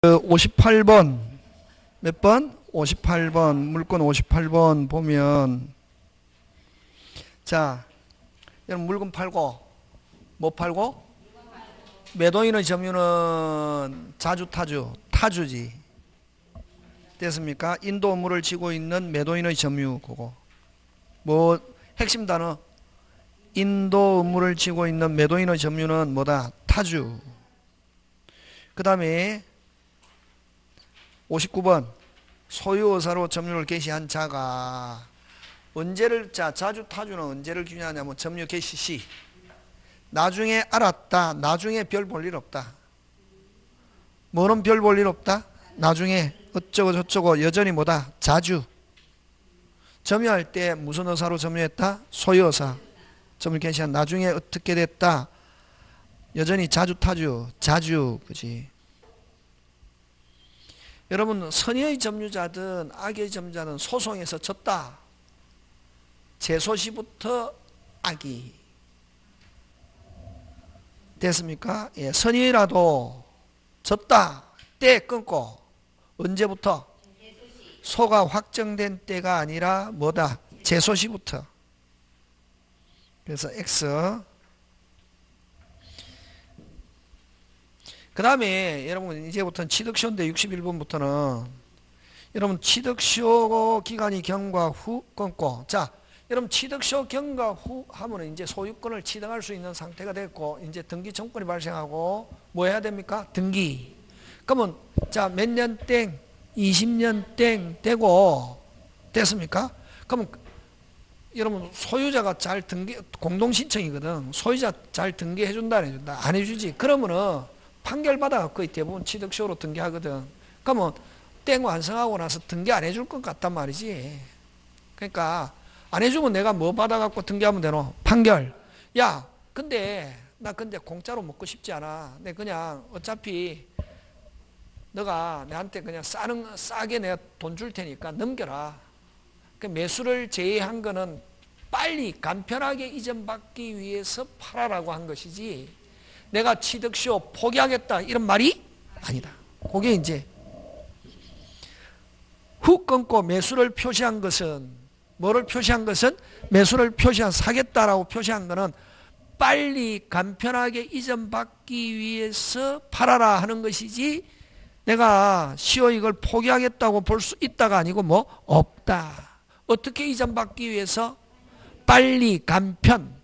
58번 몇 번? 58번 물건 58번 보면 자 여러분 물건 팔고 뭐 팔고? 매도인의 점유는 자주 타주지 됐습니까? 인도 업무를 지고 있는 매도인의 점유 그거 뭐 핵심 단어 인도 업무를 지고 있는 매도인의 점유는 뭐다? 타주. 그 다음에 59번 소유의사로 점유를 개시한 자가 언제를 자주 타주는 언제를 기준하냐면 점유 개시 시 나중에 알았다. 나중에 별 볼 일 없다. 뭐는 별 볼 일 없다? 나중에 어쩌고 저쩌고 여전히 뭐다? 자주. 점유할 때 무슨 의사로 점유했다? 소유의사. 점유 개시한 나중에 어떻게 됐다? 여전히 자주 타주. 자주. 그지? 여러분 선의의 점유자든 악의 점유자든 소송에서 졌다. 제소시부터 악이 됐습니까? 예, 선의라도 졌다. 때 끊고 언제부터? 소가 확정된 때가 아니라 뭐다? 제소시부터. 그래서 X. 그 다음에 여러분 이제부터는 취득시효인데 61번부터는 여러분 취득시효 기간이 경과 후 끊고 자 여러분 취득시효 경과 후 하면은 이제 소유권을 취득할 수 있는 상태가 됐고 이제 등기 청구권이 발생하고 뭐 해야 됩니까? 등기. 그러면 자 몇 년 땡 20년 땡 되고 됐습니까? 그러면 여러분 소유자가 잘 등기 공동신청이거든. 소유자 잘 등기해 준다 안 해준다? 안 해주지. 그러면은 판결 받아갖고 거의 대부분 취득시효로 등기하거든. 그러면 땡 완성하고 나서 등기 안 해줄 것 같단 말이지. 그러니까 안 해주면 내가 뭐 받아갖고 등기하면 되노? 판결. 야 근데 나 공짜로 먹고 싶지 않아. 내 그냥 어차피 너가 내한테 그냥 싸게 내가 돈 줄 테니까 넘겨라. 그 매수를 제외한 거는 빨리 간편하게 이전받기 위해서 팔아라고 한 것이지 내가 취득시효 포기하겠다 이런 말이 아니다. 그게 이제 후 끊고 매수를 표시한 것은 뭐를 표시한 것은 매수를 표시한 사겠다라고 표시한 것은 빨리 간편하게 이전받기 위해서 팔아라 하는 것이지 내가 시효 이걸 포기하겠다고 볼 수 있다가 아니고 뭐 없다. 어떻게 이전받기 위해서? 빨리 간편.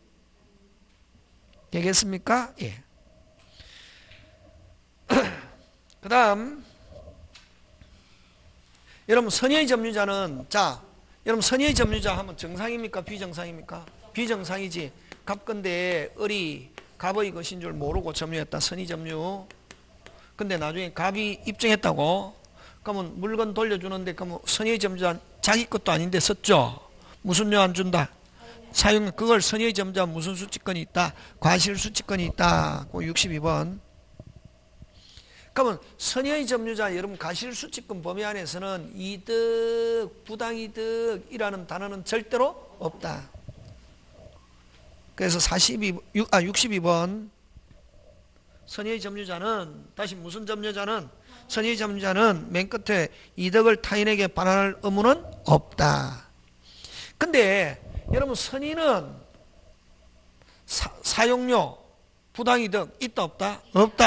되겠습니까? 예. 그 다음 여러분 선의의 점유자는 자 여러분 선의의 점유자 하면 정상입니까? 비정상입니까? 비정상이지. 갑건데 을이 갑의 것인 줄 모르고 점유했다. 선의 점유. 근데 나중에 갑이 입증했다고 그러면 물건 돌려주는데 그러면 선의의 점유자 자기 것도 아닌데 썼죠. 무슨 료 안 준다? 사용 그걸 선의의 점유자 무슨 수치권이 있다? 과실 수치권이 있다. 그 62번. 그러면 선의의 점유자 여러분 과실 수치권 범위 안에서는 이득, 부당이득이라는 단어는 절대로 없다. 그래서 62번 선의의 점유자는 다시 무슨 점유자는 선의의 점유자는 맨 끝에 이득을 타인에게 반환할 의무는 없다. 근데 여러분 선의는 사용료 부당이득 있다 없다?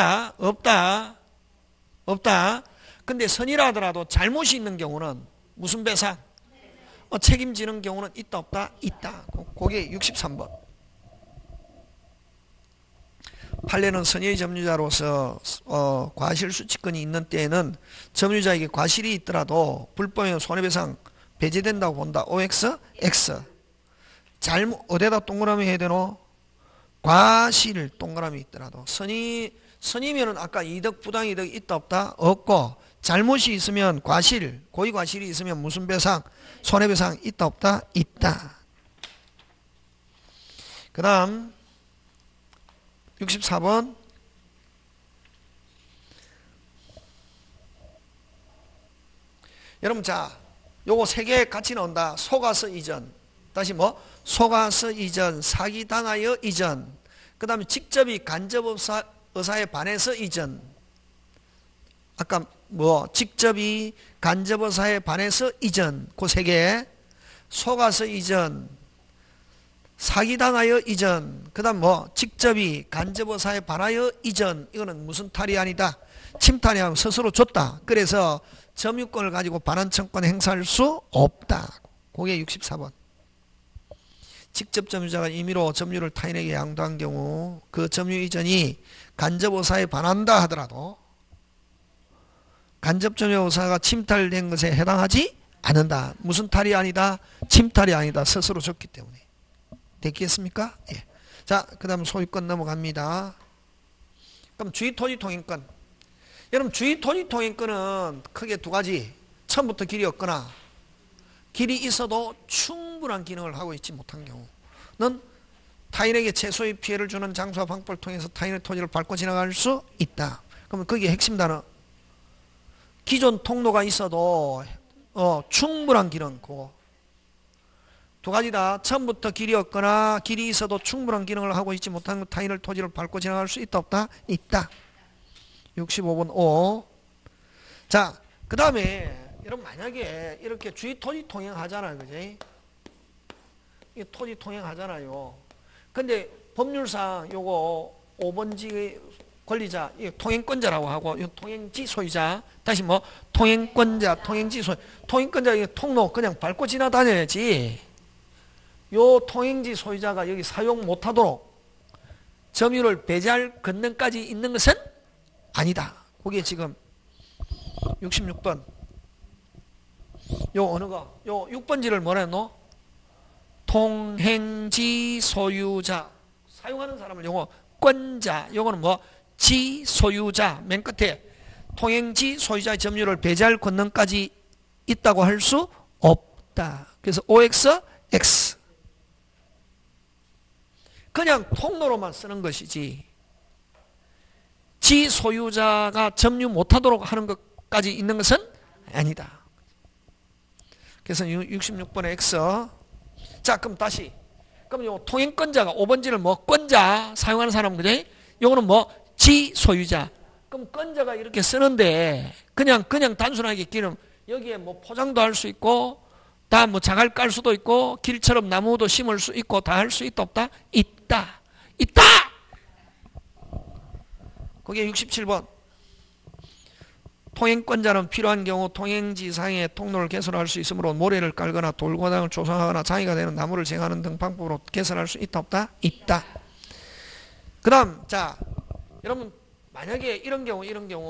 없다. 근데 선의라 하더라도 잘못이 있는 경우는 무슨 배상? 책임지는 경우는 있다 없다? 있다. 그게 63번. 판례는 선의의 점유자로서 과실수치권이 있는 때에는 점유자에게 과실이 있더라도 불법의 손해배상 배제된다고 본다. OX? X. 잘못 어디다 동그라미 해야 되노? 과실 동그라미 있더라도 선의면은 아까 이득 부당이득 있다 없다? 없고 잘못이 있으면 과실 고의과실이 있으면 무슨 배상? 손해배상 있다 없다? 있다. 그 다음 64번 여러분 자 요거 세 개 같이 나온다. 속아서 이전 다시 뭐? 속아서 이전 사기당하여 이전 그 다음에 직접이 간접의사에 반해서 이전 아까 뭐 직접이 간접어사에 반해서 이전 그 세 개, 속아서 이전, 사기당하여 이전, 그 다음 뭐 직접이 간접어사에 반하여 이전, 이거는 무슨 탈이 아니다, 침탈이 아니고 스스로 줬다. 그래서 점유권을 가지고 반환청권 행사할 수 없다. 그게 64번. 직접 점유자가 임의로 점유를 타인에게 양도한 경우 그 점유 이전이 간접어사에 반한다 하더라도 간접 점유어사가 침탈된 것에 해당하지 않는다. 무슨 탈이 아니다? 침탈이 아니다. 스스로 줬기 때문에. 됐겠습니까? 예. 자, 그 다음 소유권 넘어갑니다. 그럼 주의토지통행권. 여러분 주의토지통행권은 크게 두 가지. 처음부터 길이 없거나 길이 있어도 충분한 기능을 하고 있지 못한 경우는 타인에게 최소의 피해를 주는 장소와 방법을 통해서 타인의 토지를 밟고 지나갈 수 있다. 그러면 거기에 핵심 단어. 기존 통로가 있어도 충분한 기능. 그거. 두 가지다. 처음부터 길이 없거나 길이 있어도 충분한 기능을 하고 있지 못한 타인의 토지를 밟고 지나갈 수 있다 없다? 있다. 65번 5. 자, 그 다음에 여러분 만약에 이렇게 주의 토지 통행하잖아요. 그지? 이 토지 통행하잖아요. 근데 법률상 요거 5번지 권리자, 이 통행권자라고 하고, 이 통행지 소유자, 다시 뭐 통행권자, 통행지 소유, 통행권자 이 통로 그냥 밟고 지나다녀야지. 요 통행지 소유자가 여기 사용 못하도록 점유를 배제할 권능까지 있는 것은 아니다. 그게 지금 66번. 요 어느 거? 요 6번지를 뭐라 했노? 통행지 소유자. 사용하는 사람을 요거 권자. 요거는 뭐? 지 소유자. 맨 끝에 통행지 소유자의 점유를 배제할 권능까지 있다고 할 수 없다. 그래서 OX, X. 그냥 통로로만 쓰는 것이지 지 소유자가 점유 못하도록 하는 것까지 있는 것은 아니다. 그래서 66번의 X. 자, 그럼 다시. 그럼 요 통행권자가 5번지를 뭐 권자 사용하는 사람 그지? 요거는 뭐 지 소유자. 그럼 권자가 이렇게 쓰는데 그냥 단순하게 길은 여기에 뭐 포장도 할 수 있고 다 뭐 자갈 깔 수도 있고 길처럼 나무도 심을 수 있고 다 할 수 있다 없다? 있다. 있다. 그게 67번. 통행권자는 필요한 경우 통행지상의 통로를 개설할 수 있으므로 모래를 깔거나 돌고당을 조성하거나 장애가 되는 나무를 쟁하는 등 방법으로 개설할 수 있다 없다? 있다. 그 다음 자 여러분 만약에 이런 경우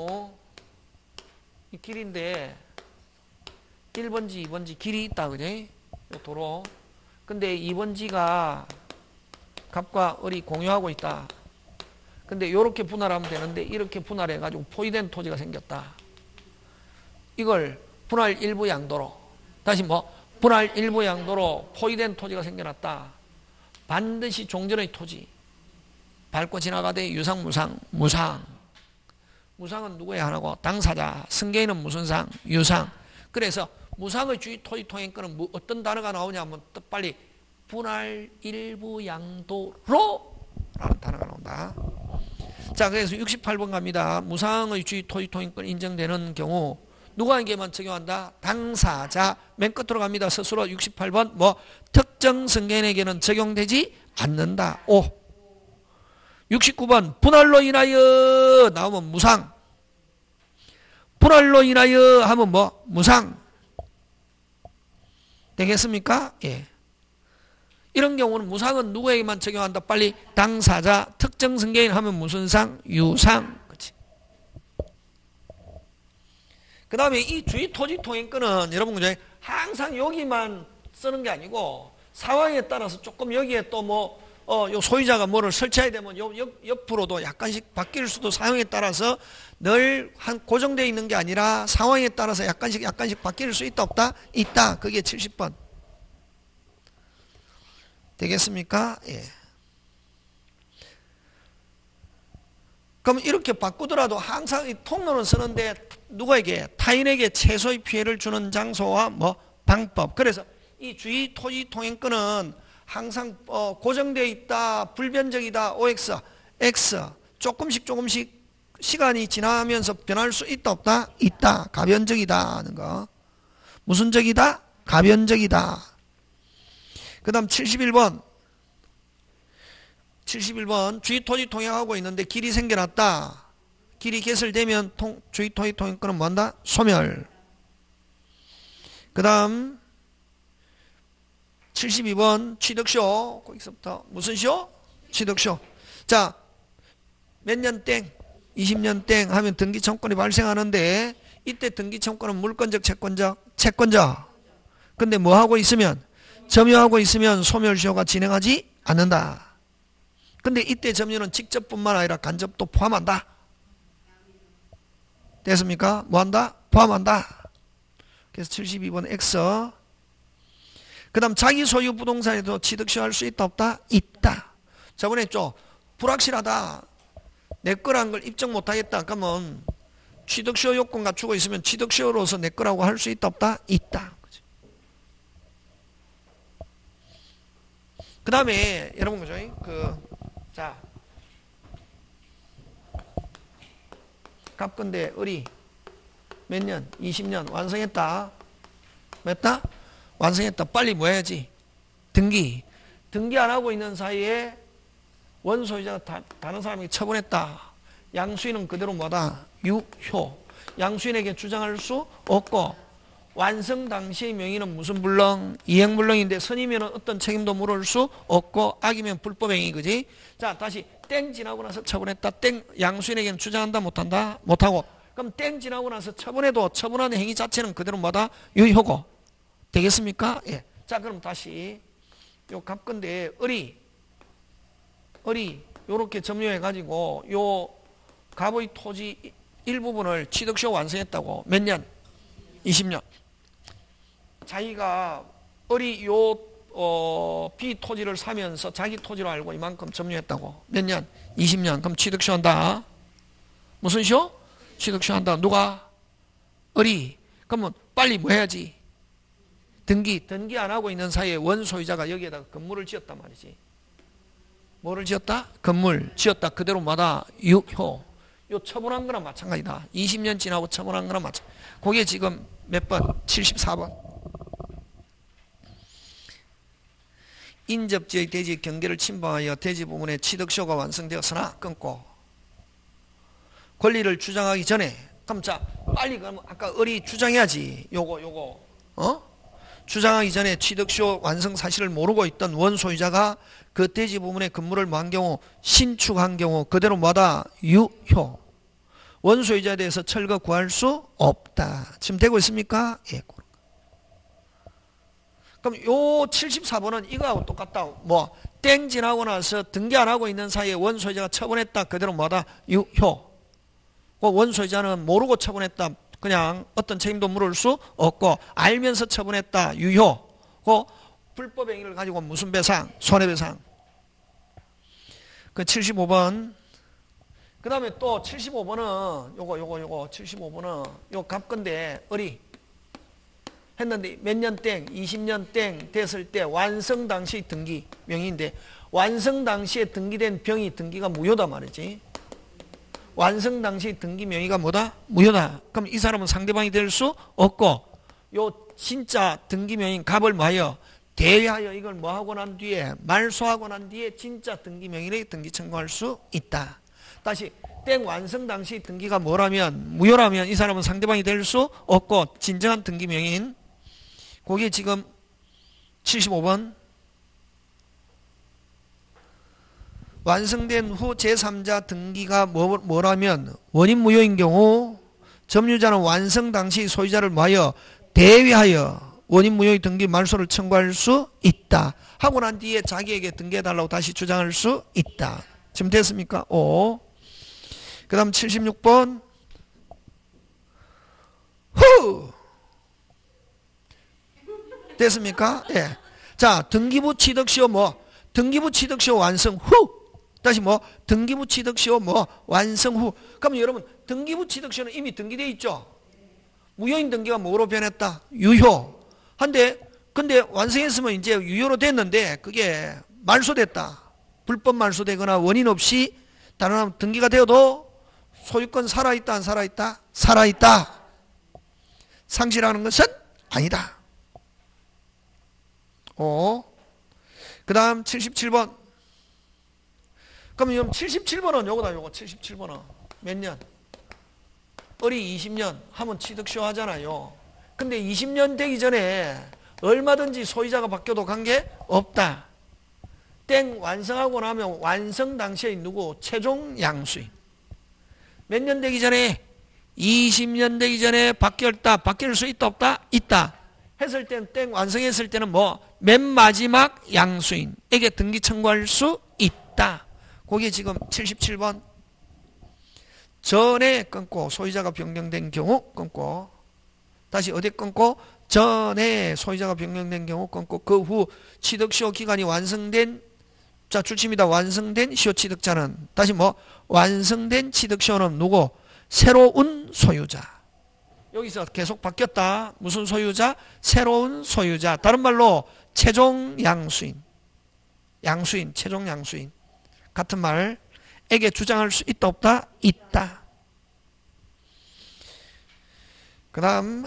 이 길인데 1번지 2번지 길이 있다 그지? 도로. 근데 2번지가 갑과 을이 공유하고 있다. 근데 이렇게 분할하면 되는데 이렇게 분할해 가지고 포위된 토지가 생겼다. 이걸 분할 일부 양도로 다시 뭐 분할 일부 양도로 포위된 토지가 생겨났다. 반드시 종전의 토지 밟고 지나가되 유상 무상. 무상은 누구야 하나고 당사자. 승계인은 무슨 상? 유상. 그래서 무상의 주의 토지 통행권은 뭐 어떤 단어가 나오냐면 빨리 분할 일부 양도로 라는 단어가 나온다. 자, 그래서 68번 갑니다. 무상의 주의 토지 통행권 인정되는 경우 누구에게만 적용한다? 당사자. 맨 끝으로 갑니다. 스스로 68번 뭐 특정 승계인에게는 적용되지 않는다. 5. 69번 분할로 인하여 나오면 무상. 분할로 인하여 하면 뭐? 무상. 되겠습니까? 예. 이런 경우는 무상은 누구에게만 적용한다? 빨리 당사자. 특정 승계인 하면 무슨 상? 유상. 그렇지. 그 다음에 이 주의 토지 통행권은 여러분 항상 여기만 쓰는 게 아니고 상황에 따라서 조금 여기에 또 뭐 요 소유자가 뭐를 설치해야 되면 옆으로도 약간씩 바뀔 수도 사용에 따라서 늘 한 고정되어 있는 게 아니라 상황에 따라서 약간씩 바뀔 수 있다 없다? 있다. 그게 70번. 되겠습니까? 예. 그럼 이렇게 바꾸더라도 항상 이 통로는 쓰는데 누구에게? 타인에게 최소의 피해를 주는 장소와 뭐 방법. 그래서 이 주의 토지 통행권은 항상 고정되어 있다, 불변적이다, OX, X, 조금씩 시간이 지나면서 변할 수 있다 없다? 있다. 가변적이다 하는 거. 무슨 적이다? 가변적이다. 그 다음 71번. 주위 토지 통행하고 있는데 길이 생겨났다. 길이 개설되면 주위 토지 통행권은 뭐한다? 소멸. 그 다음 72번 취득쇼. 거기서부터 무슨 쇼? 취득쇼. 자, 몇 년 땡? 20년 땡 하면 등기청권이 발생하는데 이때 등기청권은 물권적 채권적? 채권적. 근데 뭐 하고 있으면? 점유하고 있으면 소멸시효가 진행하지 않는다. 근데 이때 점유는 직접뿐만 아니라 간접도 포함한다. 됐습니까? 뭐한다? 포함한다. 그래서 72번 X. 그 다음 자기 소유 부동산에도 취득시효 할 수 있다 없다? 있다. 저번에 했죠. 불확실하다. 내 거라는 걸 입증 못하겠다. 그러면 취득시효 요건 갖추고 있으면 취득시효로서 내 거라고 할 수 있다 없다? 있다. 그 다음에 여러분 그죠? 자 갑건대 을이 몇 년? 20년 완성했다. 됐다? 완성했다. 빨리 뭐 해야지? 등기 안 하고 있는 사이에 원소유자가 다른 사람에게 처분했다. 양수인은 그대로 뭐다? 유효. 양수인에게 주장할 수 없고 완성 당시의 명의는 무슨 불능? 이행불능인데 선이면 어떤 책임도 물을 수 없고 악이면 불법행위. 그지? 자 다시 땡 지나고 나서 처분했다. 땡 양수인에게는 주장한다 못한다? 못하고. 그럼 땡 지나고 나서 처분해도 처분하는 행위 자체는 그대로 뭐다? 유효고. 되겠습니까? 예. 자 그럼 다시 요 갑건데 을이 요렇게 점유해 가지고 요 갑의 토지 일부분을 취득시효 완성했다고. 몇 년? 20년. 자기가 을이 요 B 토지를 사면서 자기 토지로 알고 이만큼 점유했다고. 몇 년? 20년. 그럼 취득시효 한다. 무슨 시효? 취득시효 한다. 누가? 을이. 그러면 빨리 뭐 해야지? 등기 안 하고 있는 사이에 원소유자가 여기에다가 건물을 지었단 말이지. 뭐를 지었다? 건물 지었다. 그대로 뭐다? 유효. 요 처분한 거랑 마찬가지다. 20년 지나고 처분한 거랑 마찬가지. 그게 지금 몇 번? 74번. 인접지의 대지 경계를 침범하여 대지 부분의 취득시효가 완성되었으나 끊고 권리를 주장하기 전에 그럼 자 빨리 그럼 아까 을이 주장해야지. 요거 주장하기 전에 취득시효 완성 사실을 모르고 있던 원소유자가 그 대지 부분의 건물을 뭐 한 경우 신축한 경우 그대로 뭐다? 유효. 원소유자에 대해서 철거 구할 수 없다. 지금 되고 있습니까? 예. 그럼 요 74번은 이거하고 똑같다. 뭐 땡 지나고 나서 등기 안 하고 있는 사이에 원소유자가 처분했다. 그대로 뭐다? 유효. 그 원소유자는 모르고 처분했다. 그냥 어떤 책임도 물을 수 없고 알면서 처분했다. 유효. 그 불법 행위를 가지고 무슨 배상? 손해배상. 그 75번. 그 다음에 또 75번은 요거 75번은 요 갑건데 을이 했는데 몇 년 땡, 20년 땡 됐을 때 완성 당시 등기 명의인데 완성 당시에 등기된 병이 등기가 무효다 말이지. 완성 당시 등기 명의가 뭐다? 무효다. 그럼 이 사람은 상대방이 될 수 없고 요 진짜 등기 명의인 갑을 뭐하여? 대위하여 이걸 뭐하고 난 뒤에 말소하고 난 뒤에 진짜 등기 명의를 등기 청구할 수 있다. 다시 땡 완성 당시 등기가 뭐라면 무효라면 이 사람은 상대방이 될 수 없고 진정한 등기 명의인 그게 지금 75번. 완성된 후 제3자 등기가 뭐라면 원인 무효인 경우 점유자는 완성 당시 소유자를 뭐하여? 대위하여 원인 무효의 등기 말소를 청구할 수 있다. 하고 난 뒤에 자기에게 등기해달라고 다시 주장할 수 있다. 지금 됐습니까? 오. 그 다음 76번. 후! 됐습니까? 예. 자, 등기부 취득시효 뭐? 등기부 취득시효 완성 후! 다시 뭐? 등기부 취득시효 뭐? 완성 후. 그럼 여러분, 등기부 취득시효는 이미 등기되어 있죠? 무효인 등기가 뭐로 변했다? 유효. 근데 완성했으면 이제 유효로 됐는데, 그게 말소됐다. 불법 말소되거나 원인 없이 다른 등기가 되어도 소유권 살아있다 안 살아있다? 살아있다. 상실하는 것은 아니다. 그 다음 77번. 그럼 77번은 요거다. 요거 77번은 몇 년? 을이 20년 하면 취득쇼 하잖아요. 근데 20년 되기 전에 얼마든지 소유자가 바뀌어도 관계없다. 땡 완성하고 나면 완성 당시에 누구? 최종 양수인. 몇 년 되기 전에? 20년 되기 전에 바뀌었다. 바뀔 수 있다 없다? 있다. 했을 때는 땡 완성했을 때는 뭐? 맨 마지막 양수인에게 등기 청구할 수 있다. 그게 지금 77번. 전에 끊고 소유자가 변경된 경우 끊고, 다시 어디 끊고? 전에 소유자가 변경된 경우 끊고, 그 후 취득시효 기간이 완성된, 자 출침이다. 완성된 시효 취득자는, 다시 뭐? 완성된 취득시효는 누구? 새로운 소유자. 여기서 계속 바뀌었다. 무슨 소유자? 새로운 소유자. 다른 말로 최종 양수인. 양수인, 최종 양수인. 같은 말에게 주장할 수 있다 없다? 있다. 그 다음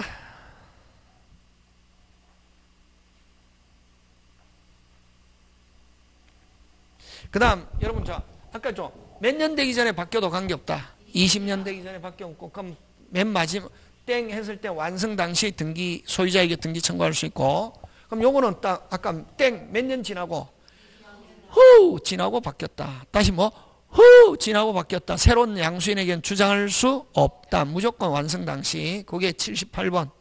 여러분 자 아까 좀 몇 년 되기 전에 바뀌어도 관계없다. 20년 되기 전에 바뀌었고, 그럼 맨 마지막 땡 했을 때 완성 당시에 등기 소유자에게 등기 청구할 수 있고, 그럼 요거는 딱 아까 땡 몇 년 지나고 후 지나고 바뀌었다. 다시 뭐 후 지나고 바뀌었다. 새로운 양수인에게는 주장할 수 없다. 무조건 완성 당시. 그게 78번.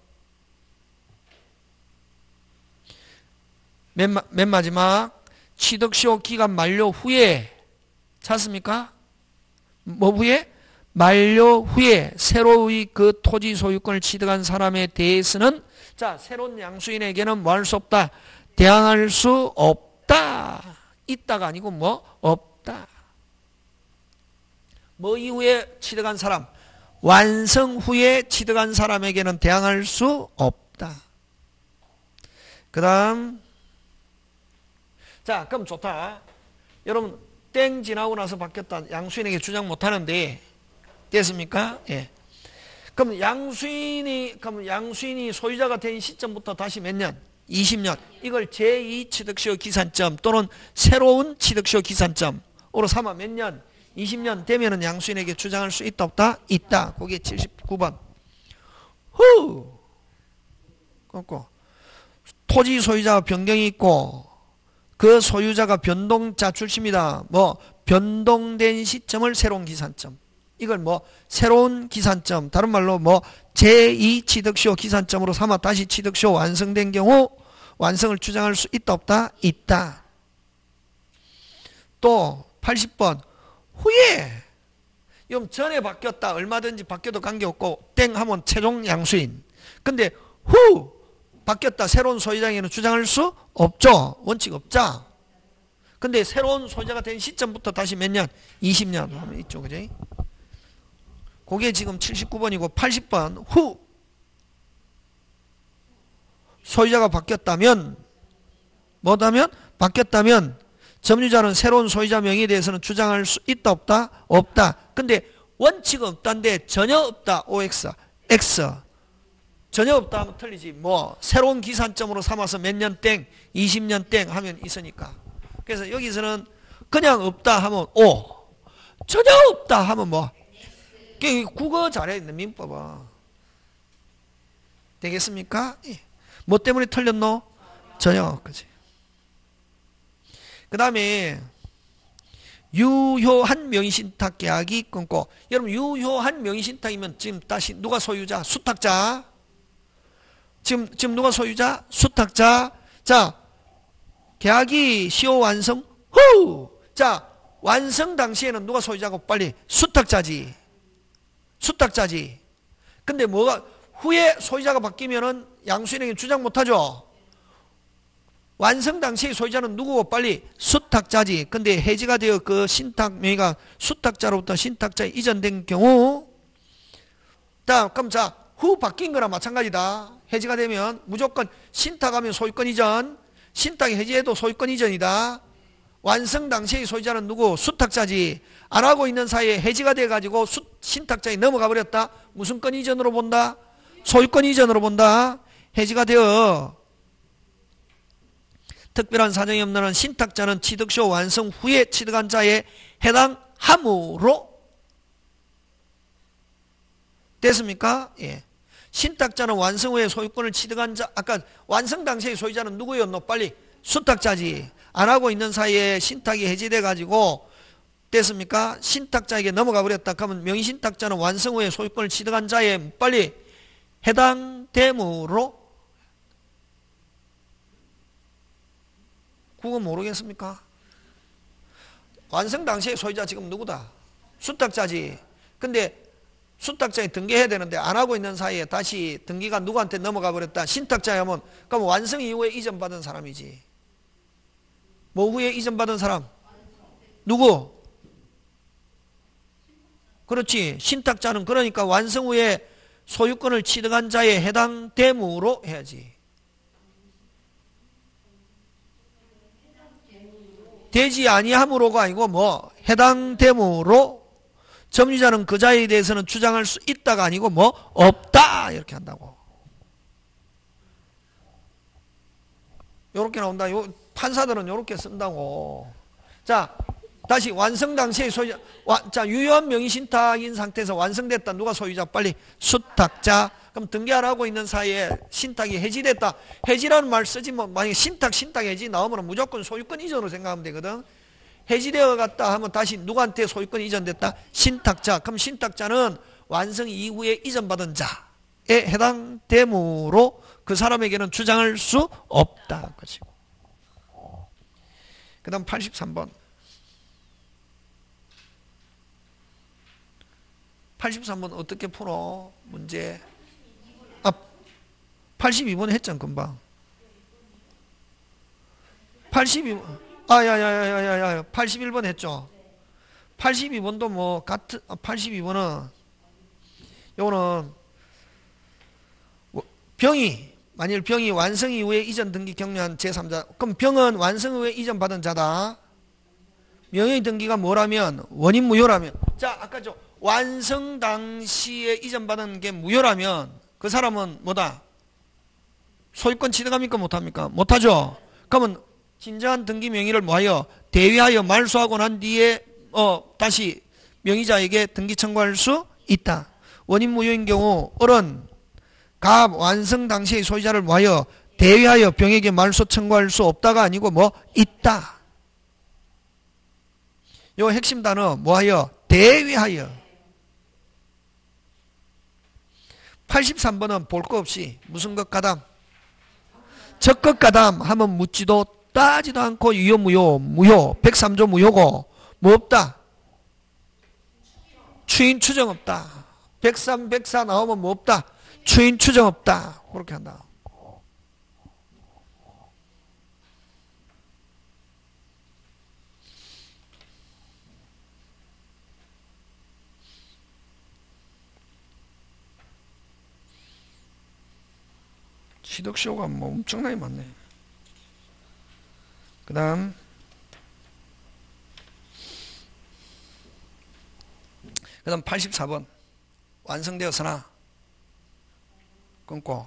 맨 마지막 취득시효 기간 만료 후에 찾습니까? 뭐 후에? 만료 후에 새로이 그 토지 소유권을 취득한 사람에 대해서는 자 새로운 양수인에게는 뭐 할 수 없다? 대항할 수 없다. 있다가 아니고 뭐? 없다. 뭐 이후에 취득한 사람? 완성 후에 취득한 사람에게는 대항할 수 없다. 그 다음 자 그럼 좋다. 여러분 땡 지나고 나서 바뀌었다. 양수인에게 주장 못하는데 됐습니까? 예. 그럼 양수인이 소유자가 된 시점부터 다시 몇 년? 20년. 이걸 제2 취득시효 기산점 또는 새로운 취득시효 기산점으로 삼아 몇 년? 20년 되면은 양수인에게 주장할 수 있다 없다? 있다. 그게 79번. 후. 토지 소유자 변경이 있고 그 소유자가 변동자 출시입니다. 뭐 변동된 시점을 새로운 기산점. 이걸 뭐 새로운 기산점, 다른 말로 뭐 제2 취득시효 기산점으로 삼아 다시 취득시효 완성된 경우 완성을 주장할 수 있다 없다? 있다. 또 80번 후에 이건 전에 바뀌었다. 얼마든지 바뀌어도 관계없고 땡 하면 최종 양수인. 근데 후 바뀌었다. 새로운 소유자에게는 주장할 수 없죠. 원칙 없자. 근데 새로운 소유자가 된 시점부터 다시 몇 년? 20년 하면 있죠. 그지? 그게 지금 79번이고 80번 후 소유자가 바뀌었다면 뭐다면? 바뀌었다면 점유자는 새로운 소유자 명의에 대해서는 주장할 수 있다 없다? 없다. 근데 원칙은 없다인데 전혀 없다. OX X 전혀 없다 하면 틀리지. 뭐 새로운 기산점으로 삼아서 몇 년 땡 20년 땡 하면 있으니까. 그래서 여기서는 그냥 없다 하면 O, 전혀 없다 하면 뭐 국어 잘해야 있는 민법은 되겠습니까? 예. 뭐 때문에 틀렸노? 전혀. 그지? 그 다음에 유효한 명의신탁 계약이 끊고, 여러분 유효한 명의신탁이면 지금 다시 누가 소유자? 수탁자. 지금 누가 소유자? 수탁자. 자, 계약이 시효 완성 후. 자, 완성 당시에는 누가 소유자고? 빨리 수탁자지. 수탁자지. 근데 뭐가 후에 소유자가 바뀌면은 양수인에게 주장 못하죠. 완성 당시의 소유자는 누구고? 빨리 수탁자지. 근데 해지가 되어 그 신탁 명의가 수탁자로부터 신탁자에 이전된 경우, 그럼 자, 후 바뀐 거나 마찬가지다. 해지가 되면 무조건 신탁하면 소유권 이전, 신탁이 해지해도 소유권 이전이다. 완성 당시의 소유자는 누구? 수탁자지. 안 하고 있는 사이에 해지가 돼가지고 신탁자에 넘어가 버렸다. 무슨 건 이전으로 본다? 소유권 이전으로 본다. 해지가 되어 특별한 사정이 없는 한 신탁자는 취득쇼 완성 후에 취득한 자에 해당하므로 됐습니까? 예. 신탁자는 완성 후에 소유권을 취득한 자, 아까 완성 당시의 소유자는 누구였노? 빨리 수탁자지. 안 하고 있는 사이에 신탁이 해지돼 가지고 됐습니까? 신탁자에게 넘어가 버렸다. 그러면 명의신탁자는 완성 후에 소유권을 취득한 자에 빨리 해당되므로 그거 모르겠습니까? 완성 당시의 소유자 지금 누구다? 수탁자지. 근데 수탁자에 등기해야 되는데 안 하고 있는 사이에 다시 등기가 누구한테 넘어가 버렸다. 신탁자에 하면 그럼 완성 이후에 이전받은 사람이지. 뭐 후에 이전받은 사람? 누구? 그렇지. 신탁자는 그러니까 완성 후에 소유권을 취득한 자에 해당되므로 해야지. 되지 아니함으로가 아니고 뭐 해당되므로 점유자는 그 자에 대해서는 주장할 수 있다가 아니고 뭐 없다 이렇게 한다고. 요렇게 나온다. 판사들은 요렇게 쓴다고. 자, 다시 완성 당시의 소유자. 자, 유효한 명의신탁인 상태에서 완성됐다. 누가 소유자? 빨리 수탁자. 그럼 등기 안 하고 있는 사이에 신탁이 해지됐다. 해지라는 말 쓰지 뭐 만약에 신탁 해지 나오면 무조건 소유권 이전으로 생각하면 되거든. 해지되어 갔다 하면 다시 누구한테 소유권 이전됐다? 신탁자. 그럼 신탁자는 완성 이후에 이전받은 자에 해당되므로 그 사람에게는 주장할 수 없다. 그 다음 83번. 83번 어떻게 풀어? 문제. 82번 했잖아, 금방. 82번. 야야야야야야. 81번 했죠? 82번도 뭐, 같은, 82번은, 요거는, 병이, 만일 병이 완성 이후에 이전 등기 격려한 제3자. 그럼 병은 완성 이후에 이전 받은 자다. 명의 등기가 뭐라면? 원인 무효라면. 자, 아까 완성 당시에 이전 받은 게 무효라면, 그 사람은 뭐다? 소유권 취득합니까? 못합니까? 못하죠? 그러면 진정한 등기 명의를 뭐하여? 대위하여 말소하고 난 뒤에 다시 명의자에게 등기 청구할 수 있다. 원인 무효인 경우 어른 갑 완성 당시의 소유자를 뭐하여? 대위하여 병에게 말소 청구할 수 없다가 아니고 뭐 있다. 요 핵심 단어 뭐하여? 대위하여. 83번은 볼 거 없이 무슨 것 가담? 적것 가담 하면 묻지도 따지도 않고 유효 무효 103조 무효고 뭐 없다? 추인 추정 없다. 103 104 나오면 뭐 없다? 추인 추정 없다. 그렇게 한다. 취득쇼가 뭐 엄청나게 많네. 그 다음 84번 완성되었으나 끊고.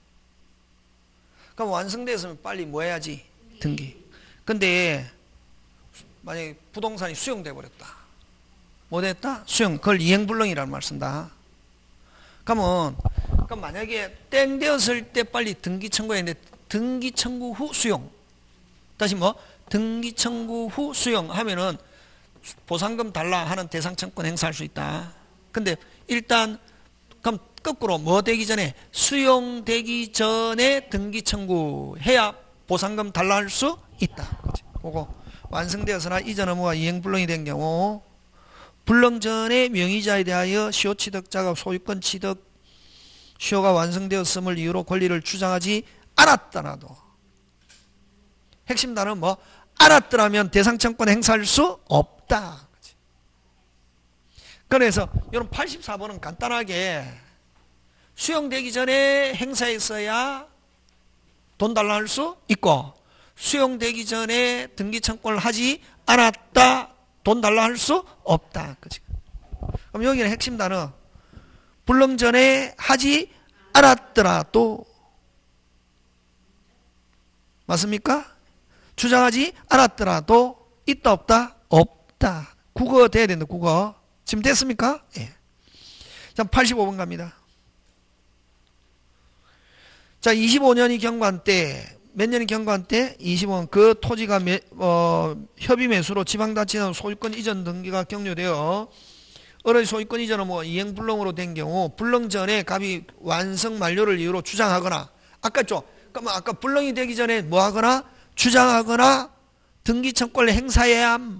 그럼 완성되었으면 빨리 뭐 해야지? 등기. 근데 만약에 부동산이 수용돼 버렸다. 뭐 됐다? 수용. 그걸 이행불능이라는 말 쓴다. 그럼 만약에 땡 되었을 때 빨리 등기 청구해야 되는데 등기 청구 후 수용. 다시 뭐? 등기 청구 후 수용하면은 보상금 달라 하는 대상 청구권 행사할 수 있다. 근데 일단 그럼 거꾸로 뭐 되기 전에 수용되기 전에 등기 청구해야 보상금 달라 할 수 있다. 그거 완성되어서나 이전 의무가 이행불능이 된 경우 불능 전에 명의자에 대하여 시효 취득자가 소유권 취득 시효가 완성되었음을 이유로 권리를 주장하지 않았더라도 핵심 단어는 뭐? 알았더라면 대상청권 행사할 수 없다. 그래서 이런 84번은 간단하게 수용되기 전에 행사했어야 돈 달라 할 수 있고 수용되기 전에 등기 청구를 하지 않았다. 돈 달라 할 수 없다. 그치? 그럼 여기는 핵심 단어. 불능 전에 하지 않았더라도. 맞습니까? 주장하지 않았더라도 있다 없다? 없다. 국어 돼야 된다. 국어. 지금 됐습니까? 예. 자, 85번 갑니다. 자, 25년이 경과한 때, 몇 년이 경과한 때? 25년. 그 토지가 협의 매수로 지방자치는 소유권 이전 등기가 격려되어 을의 소유권 이전은 뭐 이행불능으로 된 경우 불능 전에 갑이 완성 만료를 이유로 주장하거나 아까 있죠? 그러면 아까 불능이 되기 전에 뭐 하거나 주장하거나 등기 청구권을 행사해야만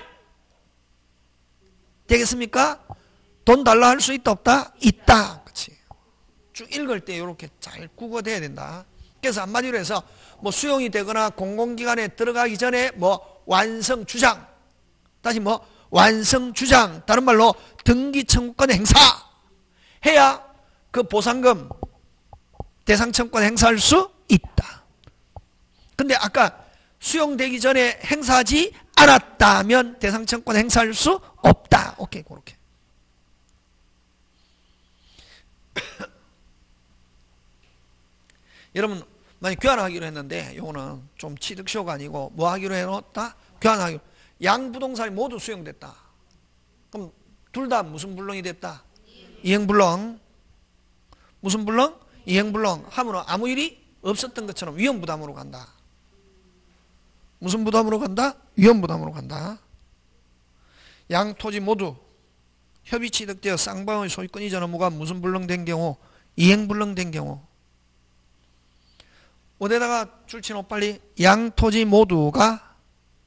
되겠습니까? 돈 달라 할 수 있다 없다? 있다. 그렇지. 쭉 읽을 때 이렇게 잘 국어돼야 된다. 그래서 한마디로 해서 뭐 수용이 되거나 공공기관에 들어가기 전에 뭐 완성 주장, 다시 뭐 완성 주장, 다른 말로 등기 청구권 행사 해야 그 보상금 대상 청구권 행사할 수 있다. 근데 아까 수용되기 전에 행사하지 않았다면 대상 청구권 행사할 수 없다. 오케이, 그렇게. 여러분 만약 교환하기로 했는데 요거는 좀 취득쇼가 아니고 뭐 하기로 해놓았다? 교환하기로. 양부동산이 모두 수용됐다. 그럼 둘 다 무슨 불능이 됐다? 이행불능. 무슨 불능? 이행불능 하면 아무 일이 없었던 것처럼 위험부담으로 간다. 무슨 부담으로 간다? 위험부담으로 간다. 양 토지 모두 협의 취득되어 쌍방의 소유권 이전 의무가 무슨 불능된 경우? 이행불능된 경우. 어디다가 줄치노 빨리? 양 토지 모두가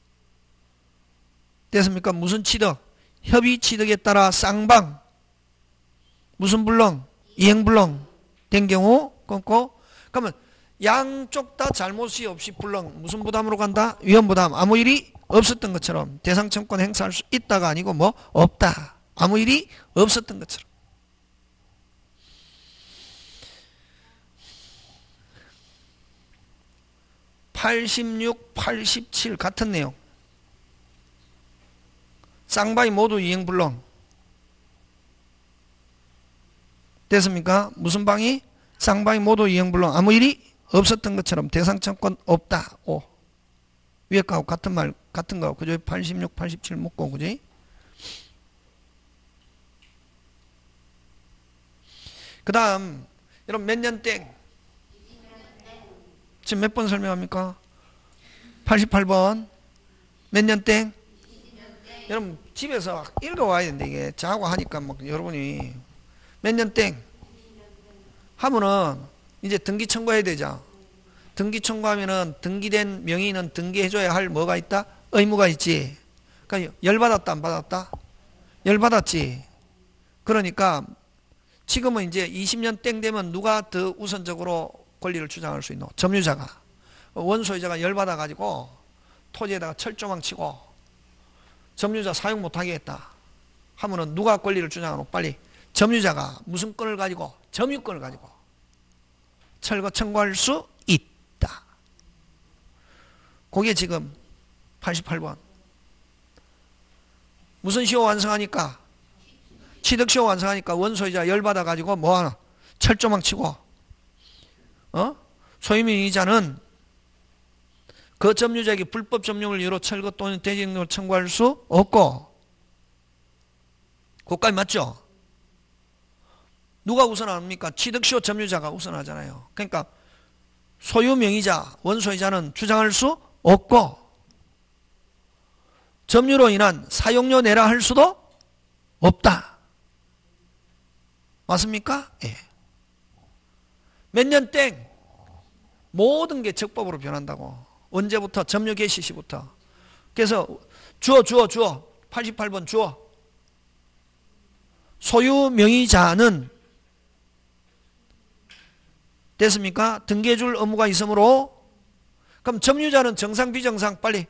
됐습니까? 무슨 취득? 협의 취득에 따라 쌍방 무슨 불능? 이행불능 된 경우 끊고. 그러면 양쪽 다 잘못이 없이 불능 무슨 부담으로 간다? 위험부담. 아무 일이 없었던 것처럼 대상 청구권 행사할 수 있다가 아니고 뭐 없다. 아무 일이 없었던 것처럼. (86, 87) 같은 내용. 쌍방이 모두 이행불능 됐습니까? 무슨 방이? 쌍방이 모두 이행불능 아무 일이 없었던 것처럼 대상 청구권 없다. 오. 위에 거하고 같은 말 같은 거 그죠? 86, 87 묶고 그지? 그 다음 여러분 몇 년 땡? 지금 몇 번 설명합니까? 88번 몇 년 땡? 여러분 집에서 읽어와야 되는데 이게 자고 하니까 막 여러분이 몇 년 땡? 하면은 이제 등기 청구해야 되죠. 등기 청구하면은 등기된 명의는 등기해줘야 할 뭐가 있다? 의무가 있지. 그러니까 열받았다 안 받았다? 열받았지. 그러니까 지금은 이제 20년 땡 되면 누가 더 우선적으로 권리를 주장할 수 있노? 점유자가. 원소유자가 열받아 가지고 토지에다가 철조망 치고 점유자 사용 못하게 했다 하면은 누가 권리를 주장하노? 빨리. 점유자가 무슨 건을 가지고? 점유권을 가지고 철거 청구할 수 있다. 그게 지금 88번. 무슨 시효 완성하니까? 취득시효 완성하니까 원소유자 열받아 가지고 뭐하나? 철조망 치고 소유명의자는 그 점유자에게 불법 점용을 이유로 철거 또는 대지등록을 청구할 수 없고. 그것까지 맞죠? 누가 우선합니까? 취득시효 점유자가 우선하잖아요. 그러니까 소유명의자, 원소유자는 주장할 수 없고 점유로 인한 사용료 내라 할 수도 없다. 맞습니까? 예. 몇 년 땡? 모든 게 적법으로 변한다고. 언제부터? 점유 개시 시부터. 그래서 주어 88번 주어. 소유 명의자는 됐습니까? 등기해줄 의무가 있으므로. 그럼 점유자는 정상 비정상? 빨리.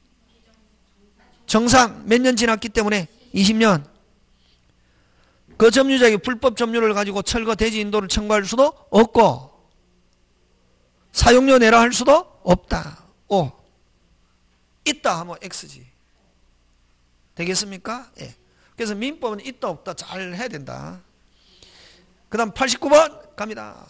정상. 몇 년 지났기 때문에 20년. 그 점유자에게 불법 점유를 가지고 철거 대지 인도를 청구할 수도 없고 사용료 내라 할 수도 없다. O. 있다 하면 X지. 되겠습니까? 예. 그래서 민법은 있다 없다 잘 해야 된다. 그 다음 89번 갑니다.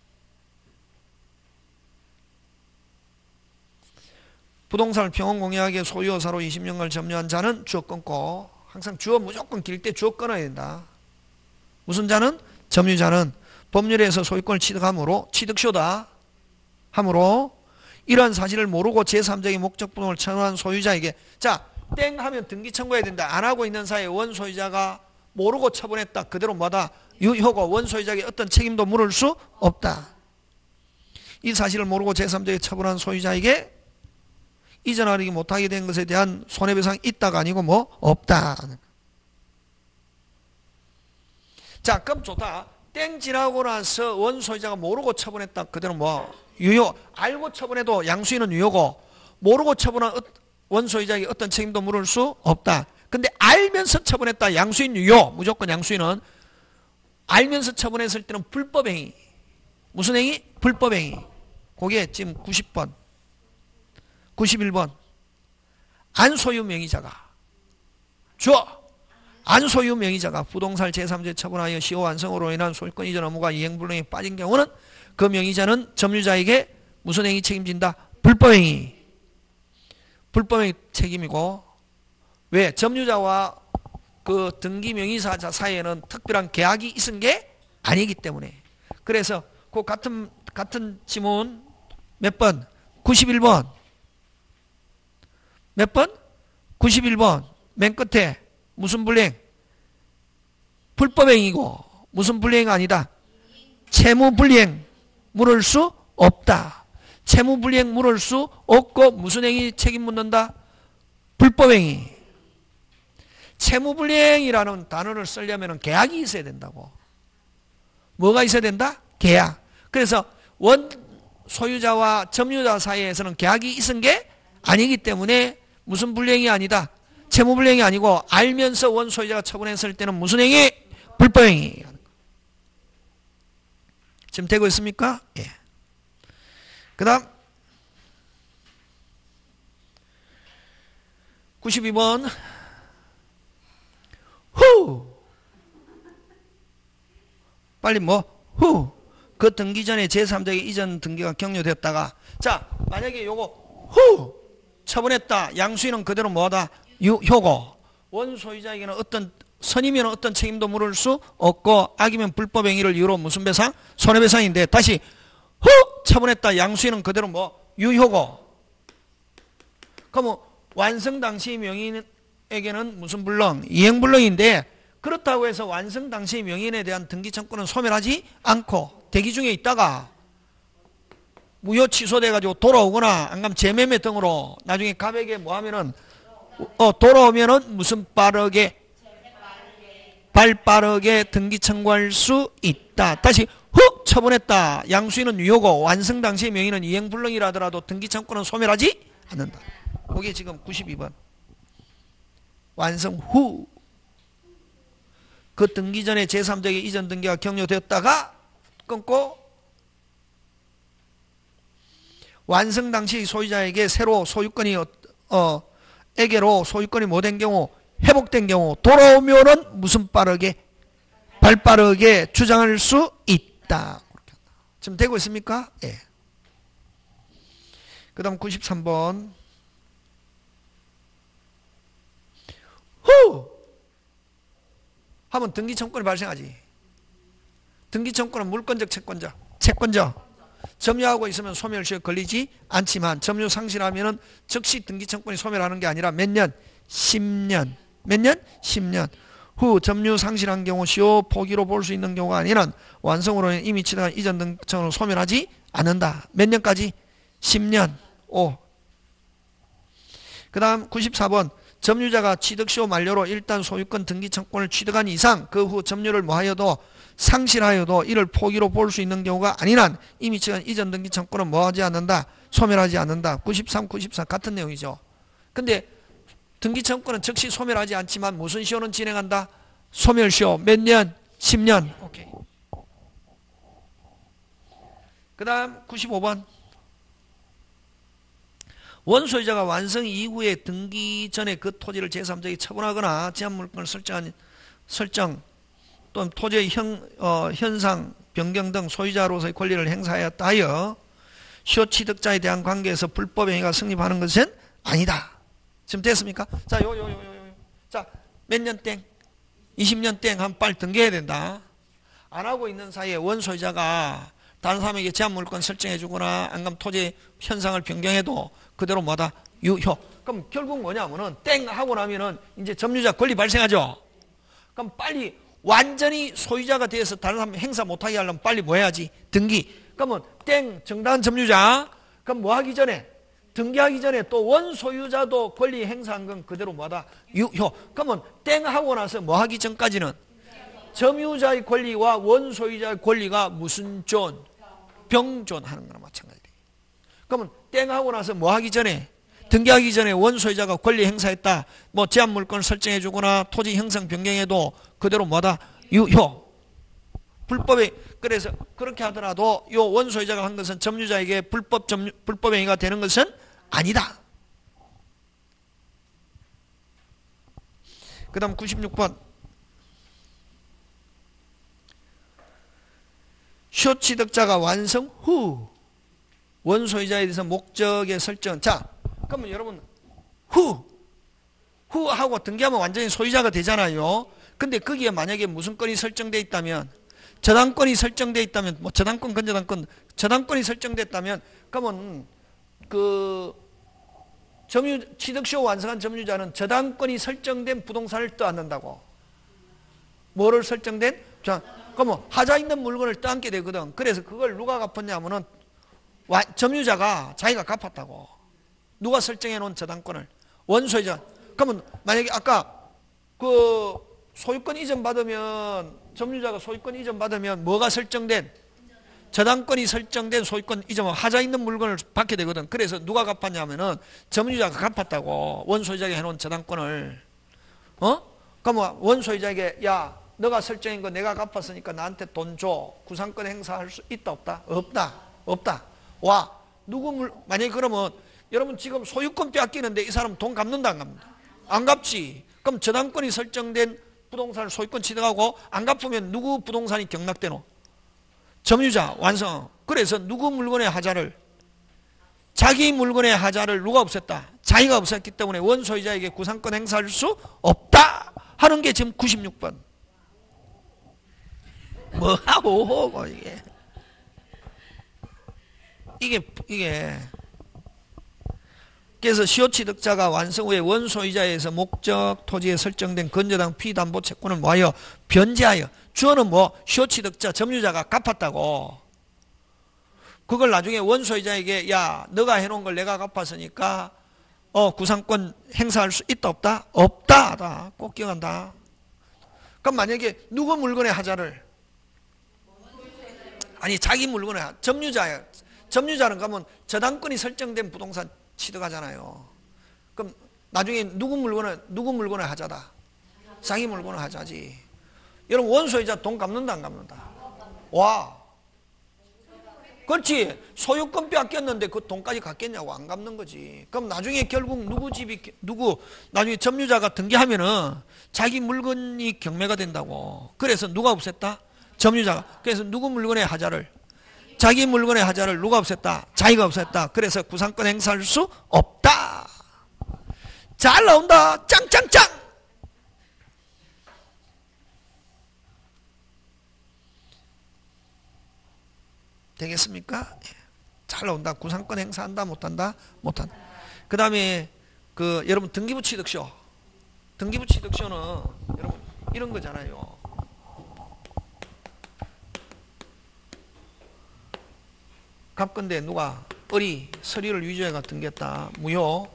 부동산을 평원공유하게 소유여사로 20년간을 점유한 자는 주어 끊고, 항상 주어 무조건 길 때 주어 끊어야 된다. 무슨 자는? 점유자는 법률에서 소유권을 취득함으로, 취득쇼다 함으로 이러한 사실을 모르고 제3자의 목적부동을 청구한 소유자에게, 자, 땡 하면 등기 청구해야 된다. 안 하고 있는 사이에 원소유자가 모르고 처분했다. 그대로 뭐다? 유효고 원소유자에게 어떤 책임도 물을 수 없다. 이 사실을 모르고 제3자에게 처분한 소유자에게 이전하기 못하게 된 것에 대한 손해배상이 있다가 아니고 뭐 없다. 자, 그럼 좋다. 땡 지나고 나서 원소유자가 모르고 처분했다. 그대로 뭐 유효. 알고 처분해도 양수인은 유효고 모르고 처분한 원소유자에게 어떤 책임도 물을 수 없다. 근데 알면서 처분했다. 양수인 유효. 무조건 양수인은 알면서 처분했을 때는 불법행위. 무슨 행위? 불법행위. 그게 지금 90번 91번 안소유 명의자가 주어 안소유 명의자가 부동산을 제3자에 처분하여 시효 완성으로 인한 소유권 이전 의무가 이행불능에 빠진 경우는 그 명의자는 점유자에게 무슨 행위 책임진다? 불법행위. 불법행위 책임이고, 왜? 점유자와 그 등기 명의사자 사이에는 특별한 계약이 있은 게 아니기 때문에. 그래서 그 같은 지문 몇 번? 91번. 몇 번? 91번. 맨 끝에 무슨 불이행? 불법행위고 무슨 불이행 아니다? 채무불이행 물을 수 없다. 채무불이행 물을 수 없고 무슨 행위 책임 묻는다? 불법행위. 채무불이행이라는 단어를 쓰려면 계약이 있어야 된다고. 뭐가 있어야 된다? 계약. 그래서 원 소유자와 점유자 사이에서는 계약이 있은 게 아니기 때문에 무슨 불이행이 아니다? 채무불이행이 아니고 알면서 원소유자가 처분했을 때는 무슨 행위? 불법행위. 지금 되고 있습니까? 예. 그 다음 92번 후 빨리 뭐? 후 그 등기 전에 제3자에게 이전 등기가 격려되었다가, 자, 만약에 요거 후 처분했다. 양수인은 그대로 뭐하다? 유효고 원소유자에게는 어떤 선이면 어떤 책임도 물을 수 없고 악이면 불법행위를 이유로 무슨 배상? 손해배상인데, 다시 후 처분했다. 양수인은 그대로 뭐? 유효고. 그러면 완성 당시 명의인에게는 무슨 불능? 이행불능인데, 그렇다고 해서 완성 당시 명의인에 대한 등기 청구는 소멸하지 않고 대기 중에 있다가 무효 취소돼가지고 돌아오거나 안 그러면 재매매 등으로 나중에 갑에게 뭐 하면은 돌아오면은 무슨 빠르게 발빠르게 등기 청구할 수 있다. 다시 후 처분했다. 양수인은 유효고 완성 당시 명의는 이행불능이라더라도 등기 청구는 소멸하지 않는다. 그게 지금 92번. 완성 후 그 등기 전에 제3자에게 이전 등기가 격려되었다가 끊고 완성 당시 소유자에게 새로 소유권이 에게로 소유권이 뭐 된 경우, 회복된 경우 돌아오면은 무슨 빠르게 발빠르게 주장할 수 있다. 지금 되고 있습니까? 예. 그 다음 93번 후 하면 등기 청구권이 발생하지. 등기 청구는 물권적 채권적. 점유하고 있으면 소멸시효 걸리지 않지만 점유 상실하면은 즉시 등기 청구권이 소멸하는 게 아니라 몇 년? 10년. 몇 년? 10년. 후 점유 상실한 경우 시효 포기로 볼 수 있는 경우가 아니는 완성으로 이미 취득한 이전 등기청을 소멸하지 않는다. 몇 년까지? 10년. 오. 그 다음 94번 점유자가 취득시효 만료로 일단 소유권 등기 청구권을 취득한 이상 그 후 점유를 뭐하여도 상실하여도 이를 포기로 볼 수 있는 경우가 아니란 이미 취득한 이전 등기 청구권은 뭐하지 않는다? 소멸하지 않는다. 93, 94 같은 내용이죠. 근데 등기 청구권은 즉시 소멸하지 않지만 무슨 시효는 진행한다? 소멸시효. 몇 년? 10년. 오케이. 그 다음 95번 원소유자가 완성 이후에 등기 전에 그 토지를 제3자에게 처분하거나 제한물건을 설정 또는 토지의 현상 변경 등 소유자로서의 권리를 행사하였다 하여 시효취득자에 대한 관계에서 불법 행위가 성립하는 것은 아니다. 지금 됐습니까? 자, 자, 몇 년 땡? 20년 땡 하면 빨리 등기해야 된다. 안 하고 있는 사이에 원소유자가 다른 사람에게 제한물건 설정해 주거나 안 그러면 토지 현상을 변경해도 그대로 뭐다? 유효. 그럼 결국 뭐냐면은 땡 하고 나면은 이제 점유자 권리 발생하죠. 그럼 빨리 완전히 소유자가 돼서 다른 사람 행사 못하게 하려면 빨리 뭐 해야지? 등기. 그러면 땡 정당한 점유자. 그럼 뭐 하기 전에? 등기하기 전에 또 원소유자도 권리 행사한 건 그대로 뭐다? 유효. 그러면 땡 하고 나서 뭐 하기 전까지는 점유자의 권리와 원소유자의 권리가 무슨 존? 병존하는 거나 마찬가지다. 그러면 땡 하고 나서 뭐 하기 전에? 등기하기 전에 원소유자가 권리 행사했다. 뭐 제한물건을 설정해 주거나 토지 형성 변경해도 그대로 뭐다? 유효. 불법에 그래서 그렇게 하더라도 요 원소유자가 한 것은 점유자에게 불법 행위가 되는 것은 아니다. 그 다음 96번. 시효취득자가 완성 후 원소유자에 대해서 목적의 설정. 자, 그러면 여러분 후 하고 등기하면 완전히 소유자가 되잖아요. 근데 거기에 만약에 무슨 건이 설정되어 있다면 저당권이 설정되어 있다면 뭐 저당권 근저당권 저당권이 설정됐다면 그러면 그 취득시효 완성한 점유자는 저당권이 설정된 부동산을 떠안는다고. 뭐를 설정된? 자, 그러면 하자 있는 물건을 떠안게 되거든. 그래서 그걸 누가 갚았냐면은 점유자가 자기가 갚았다고. 누가 설정해 놓은 저당권을? 원소유자. 그러면 만약에 아까 그 소유권 이전 받으면 점유자가 소유권 이전 받으면 뭐가 설정된? 저당권이 설정된 소유권 이전 하자 있는 물건을 받게 되거든. 그래서 누가 갚았냐면은 점유자가 갚았다고. 원소유자에게 해놓은 저당권을. 그러면 원소유자에게 야 너가 설정한 거 내가 갚았으니까 나한테 돈 줘. 구상권 행사할 수 있다 없다? 없다. 와 만약에 그러면 여러분 지금 소유권 빼앗기는데 이 사람 돈 갚는다 안 갚는다? 안 갚지. 그럼 저당권이 설정된 부동산을 소유권 취득하고 안 갚으면 누구 부동산이 경락되노? 점유자 완성. 그래서 누구 물건의 하자를 자기 물건의 하자를 누가 없앴다? 자기가 없앴기 때문에 원소유자에게 구상권 행사할 수 없다 하는 게 지금 96번. 뭐하고 이게 그래서 시효취득자가 완성 후에 원소유자에서 목적 토지에 설정된 건저당 피담보 채권을 뭐하여 변제하여 주어는 뭐 시효취득자 점유자가 갚았다고. 그걸 나중에 원소유자에게 야 너가 해놓은 걸 내가 갚았으니까 구상권 행사할 수 있다 없다? 없다. 꼭 기억한다. 그럼 만약에 누구 물건의 하자를 아니 자기 물건의 점유자야. 점유자는 가면 저당권이 설정된 부동산 취득하잖아요. 그럼 나중에 누구 물건의 하자다? 자기 물건의 하자지. 여러분 원소유자 돈 갚는다 안 갚는다? 와, 그렇지. 소유권 빼앗겼는데 그 돈까지 갚겠냐고. 안 갚는 거지. 그럼 나중에 결국 나중에 점유자가 등기하면은 자기 물건이 경매가 된다고. 그래서 누가 없앴다? 점유자가. 그래서 누구 물건의 하자를? 자기 물건의 하자를 누가 없앴다? 자기가 없앴다. 그래서 구상권 행사할 수 없다. 잘 나온다. 짱짱짱. 되겠습니까? 잘 나온다. 구상권 행사한다 못한다? 못한다. 그 다음에 여러분 등기부 취득쇼. 등기부 취득쇼는 여러분 이런 거잖아요. 갚건데 누가 서류를 위조해가 등기했다. 무효.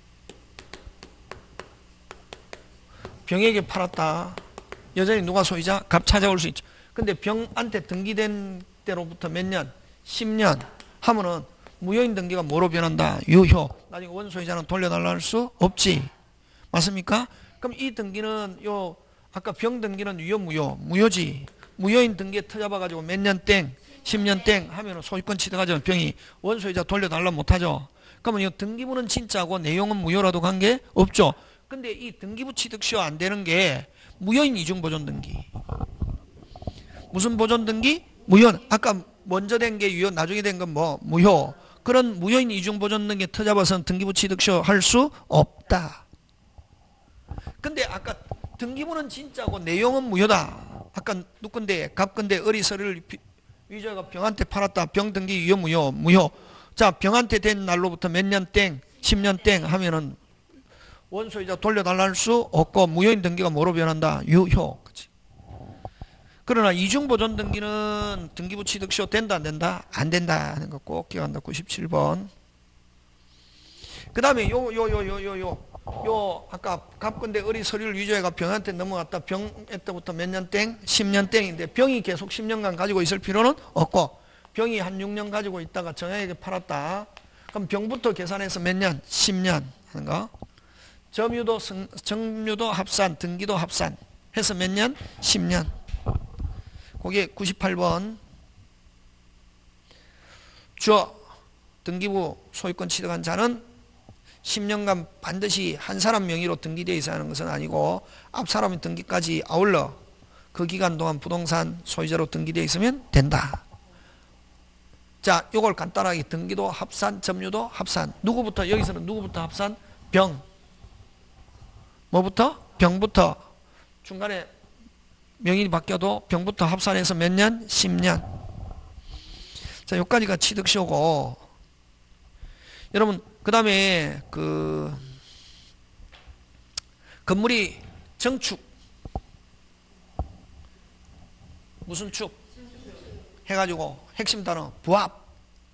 병에게 팔았다. 여전히 누가 소유자? 값 찾아올 수 있죠. 근데 병한테 등기된 때로부터 몇 년? 10년 하면은 무효인 등기가 뭐로 변한다? 유효. 나중에 원소유자는 돌려달라 할 수 없지. 맞습니까? 그럼 이 등기는 아까 병 등기는 유효 무효? 무효지. 무효인 등기에 터잡아가지고 몇 년 땡? 10년 땡 하면 소유권 취득하자면 병이 원소유자 돌려달라 못하죠. 그러면 이 등기부는 진짜고 내용은 무효라도 관계 없죠. 근데 이 등기부 취득시효 안 되는 게 무효인 이중보존 등기. 무슨 보존 등기? 무효. 아까 먼저 된 게 유효, 나중에 된 건 뭐? 무효. 그런 무효인 이중보존 등기 터잡아서는 등기부 취득시효 할 수 없다. 근데 아까 등기부는 진짜고 내용은 무효다. 아까 누건데 갑건데 어리 서류를 위조가 병한테 팔았다. 병 등기 유효 무효 무효. 자, 병한테 된 날로부터 몇 년 땡 10년 땡 하면은 원소유자 돌려달라 할 수 없고 무효인 등기가 뭐로 변한다? 유효. 그치? 그러나 이중보존 등기는 등기부 취득시효 된다 안 된다? 안 된다 하는 거 꼭 기억한다. 97번. 그 다음에 요 아까 갑건대 어리 서류를 위조해가 병한테 넘어갔다. 병 때부터 몇 년 땡? 10년 땡인데 병이 계속 10년간 가지고 있을 필요는 없고 병이 한 6년 가지고 있다가 정형에게 팔았다. 그럼 병부터 계산해서 몇 년? 10년 하는 거. 점유도 정유도 합산, 등기도 합산 해서 몇 년? 10년. 그게 98번. 주어 등기부 소유권 취득한 자는 10년간 반드시 한 사람 명의로 등기되어 있어야 하는 것은 아니고 앞 사람의 등기까지 아울러 그 기간 동안 부동산 소유자로 등기되어 있으면 된다. 자, 요걸 간단하게 등기도 합산, 점유도 합산. 누구부터? 여기서는 누구부터 합산? 병. 뭐부터? 병부터. 중간에 명의이 바뀌어도 병부터 합산해서 몇 년? 10년. 자, 여기까지가 취득시효고. 여러분, 그 다음에 건물이 정축. 무슨 축? 해가지고 핵심 단어 부합.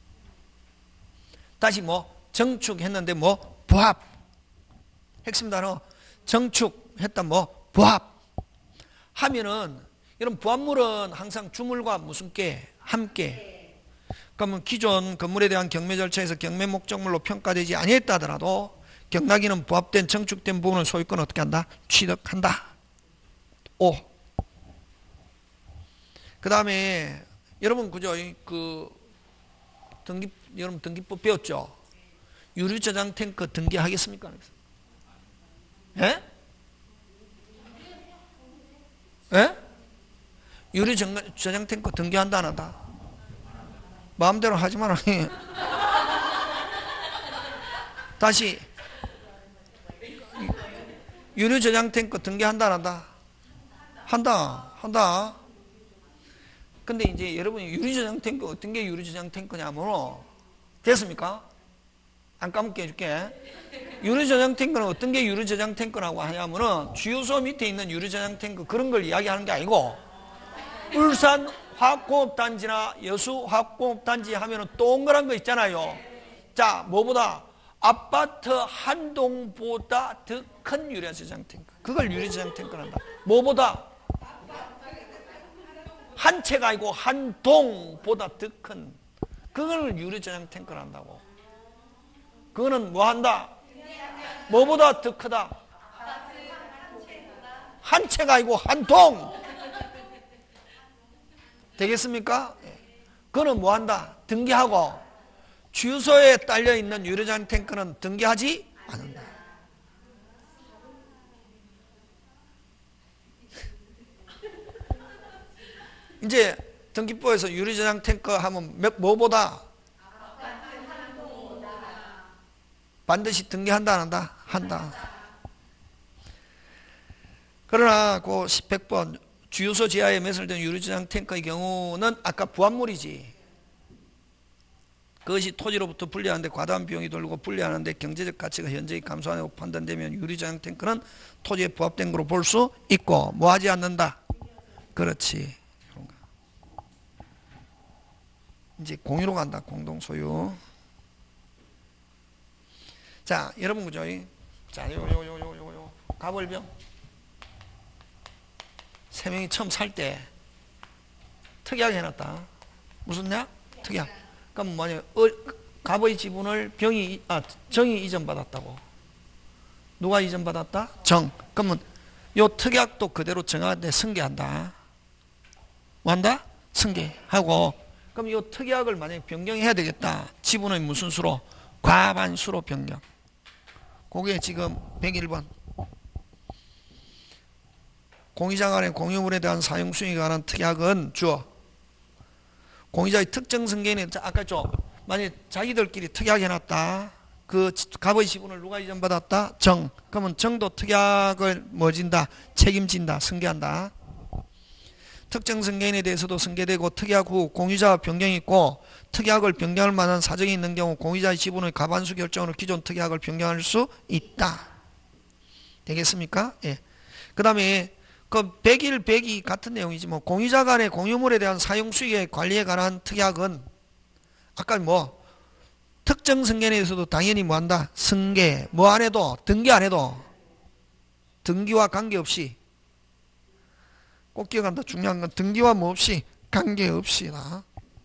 다시 뭐 정축했는데 뭐 부합. 핵심 단어 정축했다 뭐 부합. 하면은 이런 부합물은 항상 주물과 무슨 께? 함께. 그러면 기존 건물에 대한 경매 절차에서 경매 목적물로 평가되지 아니했다 하더라도 경락인은 부합된 정축된 부분을 소유권 어떻게 한다? 취득한다. 5. 그 다음에 여러분 그죠? 여러분 등기법 배웠죠? 유류저장 탱크 등기하겠습니까? 예? 예? 유류저장 탱크 등기한다 안 한다? 마음대로 하지 마라. 다시 유류저장 탱크 등기한다 안 한다? 한다. 근데 이제 여러분이 유류저장 탱크 어떤 게 유류저장 탱크냐면 됐습니까? 안 까먹게 해줄게. 유류저장 탱크는 어떤 게 유류저장 탱크라고 하냐면은 주유소 밑에 있는 유류저장 탱크 그런 걸 이야기하는 게 아니고 울산 화학공업단지나 여수 화학공업단지 하면은 동그란 거 있잖아요. 자, 뭐보다 아파트 한 동보다 더 큰 유류저장 탱크. 그걸 유류저장 탱크란다. 뭐보다? 한 채가 아니고 한 동보다 더 큰. 그걸 유류저장 탱크를 한다고. 그거는 뭐 한다? 뭐보다 더 크다? 한 채가 아니고 한 동. 되겠습니까? 그거는 뭐 한다? 등기하고 주유소에 딸려있는 유류저장 탱크는 등기하지 않는다. 이제 등기법에서 유류저장 탱크 하면 뭐보다? 반드시 등기한다 안 한다? 한다. 그러나 그 100번 주유소 지하에 매설된 유류저장 탱크의 경우는 아까 부합물이지. 그것이 토지로부터 분리하는데 과다한 비용이 들고 분리하는데 경제적 가치가 현저히 감소하고 판단되면 유류저장 탱크는 토지에 부합된 거로 볼 수 있고 뭐 하지 않는다? 그렇지. 이제 공유로 간다. 공동소유. 자, 여러분 그죠? 자, 요 가벌병. 세 명이 처음 살 때 특이하게 해놨다. 무슨 약? 특약. 그럼 뭐냐? 갑의 지분을 정이 이전받았다고. 누가 이전받았다? 정. 그러면 요 특약도 그대로 정한테 승계한다. 뭐 한다? 승계하고. 그럼 이 특약을 만약에 변경해야 되겠다. 지분의 무슨 수로? 과반수로 변경. 그게 지금 101번. 공유자 간의 공유물에 대한 사용 수익에 관한 특약은 주어. 공유자의 특정 승계인은 아까 좀 만약에 자기들끼리 특약해놨다. 그 갑의 지분을 누가 이전받았다? 정. 그러면 정도 특약을 뭐 진다? 책임진다. 승계한다. 특정 승계인에 대해서도 승계되고 특약 후 공유자와 변경이 있고 특약을 변경할 만한 사정이 있는 경우 공유자의 지분의 과반수 결정으로 기존 특약을 변경할 수 있다. 되겠습니까? 예. 그 다음에 그 101, 102 같은 내용이지 뭐 공유자 간의 공유물에 대한 사용 수익의 관리에 관한 특약은 아까 뭐 특정 승계인에 대해서도 당연히 뭐 한다? 승계 뭐 안 해도 등기 안 해도 등기와 관계없이 꼭 기억한다. 중요한 건 등기와 뭐 없이 관계없이다.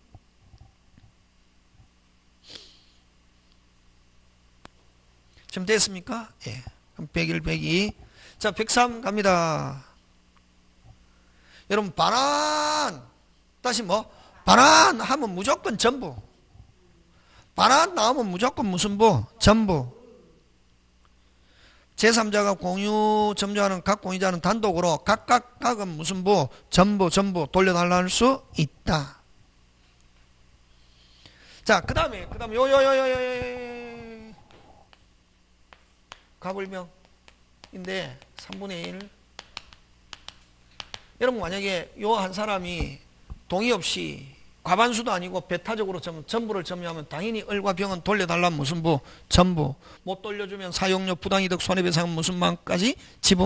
지금 됐습니까? 예. 그럼 101, 102. 자, 103 갑니다. 여러분 반환 다시 뭐 반환하면 무조건 전부. 반환 나오면 무조건 무슨 부? 전부. 제3자가 공유 점유하는 각 공유자는 단독으로 각은 무슨 부? 전부 돌려달라 할 수 있다. 자, 그 다음에 가불명인데 3분의 1. 여러분 만약에 요 한 사람이 동의 없이 과반수도 아니고 배타적으로 전부를 점유하면 당연히 을과 병은 돌려달라면 무슨 부? 전부. 못 돌려주면 사용료, 부당이득, 손해배상은 무슨 만까지?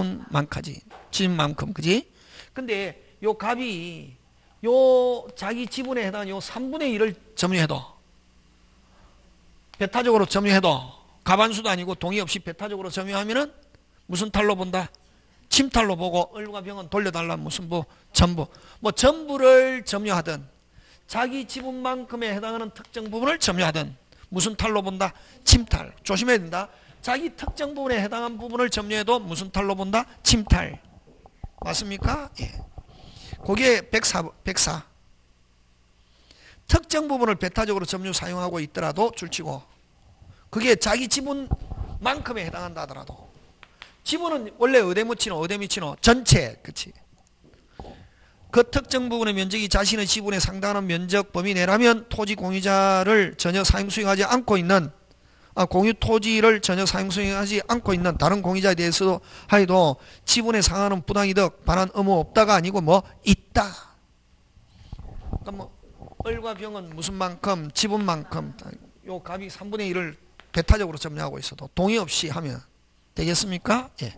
지분만큼. 그지? 근데 요 갑이 요 자기 지분에 해당하는 요 3분의 1을 점유해도 배타적으로 점유해도 과반수도 아니고 동의 없이 배타적으로 점유하면은 무슨 탈로 본다? 침탈로 보고 을과 병은 돌려달라면 무슨 부? 전부. 뭐 전부를 점유하든 자기 지분만큼에 해당하는 특정 부분을 점유하든 무슨 탈로 본다? 침탈. 조심해야 된다. 자기 특정 부분에 해당한 부분을 점유해도 무슨 탈로 본다? 침탈. 맞습니까? 예. 거기에 104. 특정 부분을 배타적으로 점유 사용하고 있더라도 줄치고 그게 자기 지분만큼에 해당한다 하더라도 지분은 원래 어디 미치노? 전체. 그치? 그 특정 부분의 면적이 자신의 지분에 상당한 면적 범위 내라면 토지 공유자를 전혀 사용 수행하지 않고 있는 공유 토지를 전혀 사용 수행하지 않고 있는 다른 공유자에 대해서도 하여도 지분에 상하는 부당이득 반환 의무 없다가 아니고 뭐 있다. 그러니까 뭐 을과 병은 무슨 만큼? 지분만큼. 요 갑이 3분의 1을 배타적으로 점유하고 있어도 동의 없이 하면 되겠습니까? 예.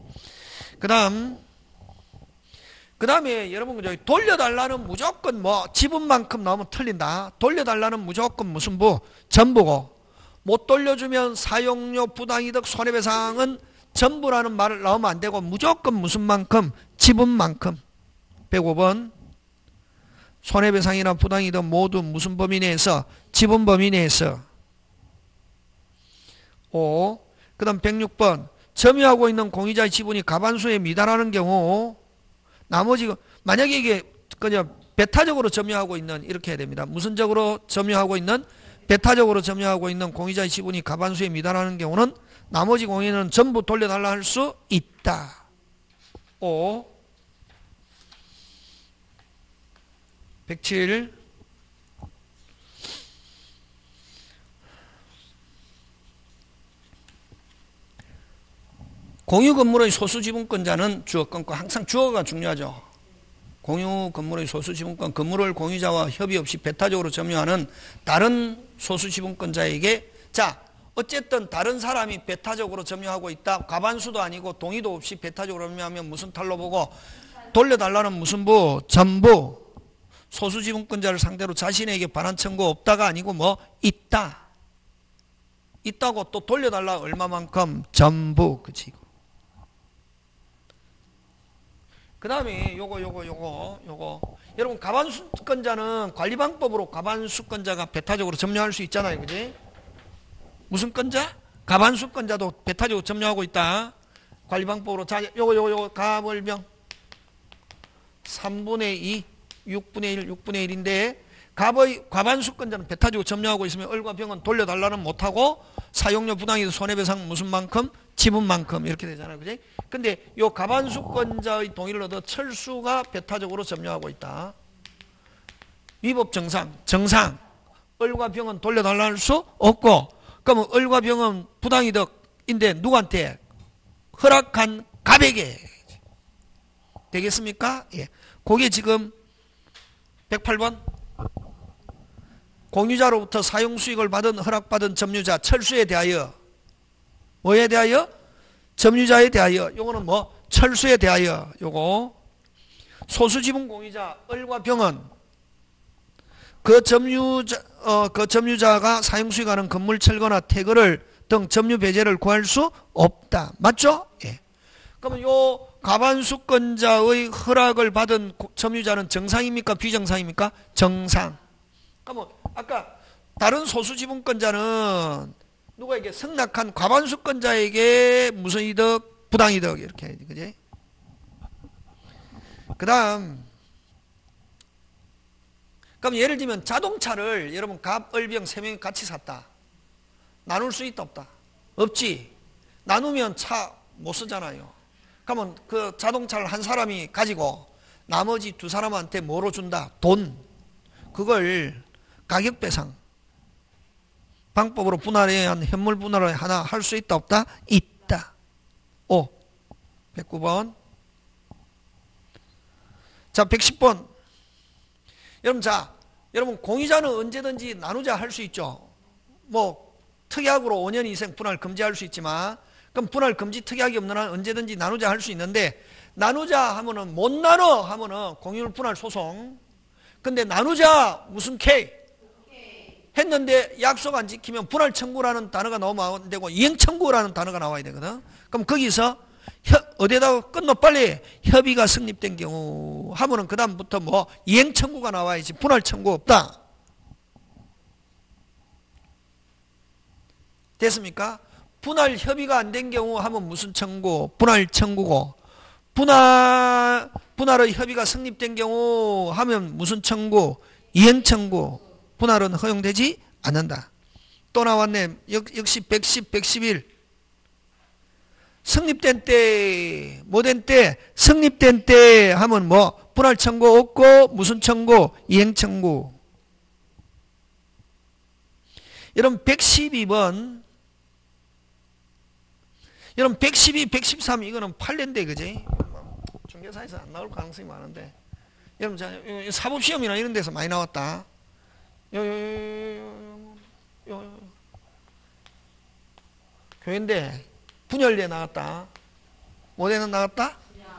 그 다음에 여러분 돌려달라는 무조건 뭐 지분만큼 나오면 틀린다. 돌려달라는 무조건 무슨 부? 전부고 못 돌려주면 사용료, 부당이득, 손해배상은 전부라는 말을 나오면 안 되고 무조건 무슨 만큼? 지분만큼. 105번 손해배상이나 부당이득 모두 무슨 범위 내에서? 지분 범위 내에서. 5. 그 다음 106번 점유하고 있는 공유자의 지분이 과반수에 미달하는 경우 나머지 만약에 이게 그냥 배타적으로 점유하고 있는 이렇게 해야 됩니다. 무슨 적으로 점유하고 있는? 배타적으로 점유하고 있는 공유자의 지분이 과반수에 미달하는 경우는 나머지 공유는 전부 돌려달라 할 수 있다. 5. 107. 공유 건물의 소수 지분권자는 주어권과 항상 주어가 중요하죠. 공유 건물의 소수 지분권, 건물을 공유자와 협의 없이 배타적으로 점유하는 다른 소수 지분권자에게 자 어쨌든 다른 사람이 배타적으로 점유하고 있다. 과반수도 아니고 동의도 없이 배타적으로 점유하면 무슨 탈로 보고 돌려달라는 무슨 부? 전부. 소수 지분권자를 상대로 자신에게 반환 청구 없다가 아니고 뭐 있다. 있다고 또 돌려달라 얼마만큼? 전부. 그치? 그 다음에 요거 여러분 과반수권자는 관리방법으로 과반수권자가 배타적으로 점유할 수 있잖아요. 그지? 무슨 권자? 과반수권자도 배타적으로 점유하고 있다. 관리방법으로. 자 요거 가벌명 3분의 2 6분의 1 6분의 1인데 갑의 과반수권자는 배 타지고 점유하고 있으면 을과 병은 돌려달라는 못하고 사용료 부당이득 손해배상 무슨 만큼 지분만큼 이렇게 되잖아요. 그지? 근데 요 과반수권자의 동의를 얻어 철수가 배타적으로 점유하고 있다. 위법 정상 을과 병은 돌려달라는 수 없고, 그러면 을과 병은 부당이득인데 누구한테? 허락한 갑에게 되겠습니까? 예. 그게 지금 108번 공유자로부터 사용수익을 받은 허락받은 점유자 철수에 대하여, 뭐에 대하여? 점유자에 대하여. 요거는 뭐? 철수에 대하여. 요거 소수지분 공유자 을과 병은 그 점유자가 사용수익하는 건물 철거나 퇴거를 등 점유 배제를 구할 수 없다. 맞죠? 예. 그러면 요 과반수권자의 허락을 받은 점유자는 정상입니까? 비정상입니까? 정상. 그러면 아까 다른 소수지분권자는 누구에게? 승낙한 과반수권자에게 무슨 이득? 부당이득. 이렇게 해야지. 그지? 그 다음, 그럼 예를 들면 자동차를 여러분 갑, 을, 병 세 명이 같이 샀다. 나눌 수 있다 없다? 없지. 나누면 차 못 쓰잖아요. 그러면 그 자동차를 한 사람이 가지고 나머지 두 사람한테 뭐로 준다? 돈. 그걸 가격배상 방법으로 분할해야 한 현물 분할을 하나 할 수 있다 없다? 있다. 109번. 자, 110번. 여러분 공유자는 언제든지 나누자 할 수 있죠. 뭐 특약으로 5년 이상 분할 금지할 수 있지만, 그럼 분할 금지 특약이 없는 한 언제든지 나누자 할 수 있는데, 나누자 하면은 못 나눠 하면은 공유물 분할 소송. 근데 나누자 무슨 K 했는데 약속 안 지키면 분할 청구라는 단어가 나오면 안 되고 이행 청구라는 단어가 나와야 되거든. 그럼 거기서 어디에다가 끝나 빨리 협의가 성립된 경우 하면은 그 다음부터 뭐 이행 청구가 나와야지. 분할 청구 없다. 됐습니까? 분할 협의가 안 된 경우 하면 무슨 청구? 분할 청구고, 분할의 협의가 성립된 경우 하면 무슨 청구? 이행 청구. 분할은 허용되지 않는다. 또 나왔네. 역시 110, 111. 성립된 때, 뭐 된 때? 성립된 때 하면 뭐? 분할 청구 없고 무슨 청구? 이행 청구. 여러분 112번. 여러분 112, 113 이거는 판례인데 그지? 중개사에서 안 나올 가능성이 많은데. 여러분 자, 사법시험이나 이런 데서 많이 나왔다. 교회인데 분열돼 나갔다. 뭐대는 나갔다?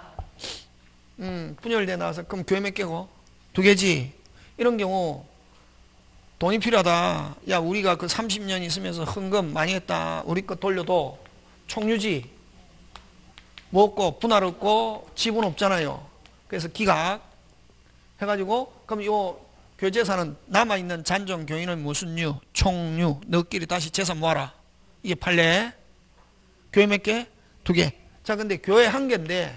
분열돼 나가서 그럼 교회 몇 개고? 2개지. 이런 경우 돈이 필요하다. 야, 우리가 그 30년 있으면서 헌금 많이 했다. 우리 거 돌려도 총유지. 뭐 없고 분할 없고 지분 없잖아요. 그래서 기각 해가지고 그럼 요 교재사는 남아있는 잔존 교인은 무슨 유? 총유. 너끼리 다시 재산 모아라. 이게 판례. 교회 몇 개? 2개. 자, 근데 교회 1개인데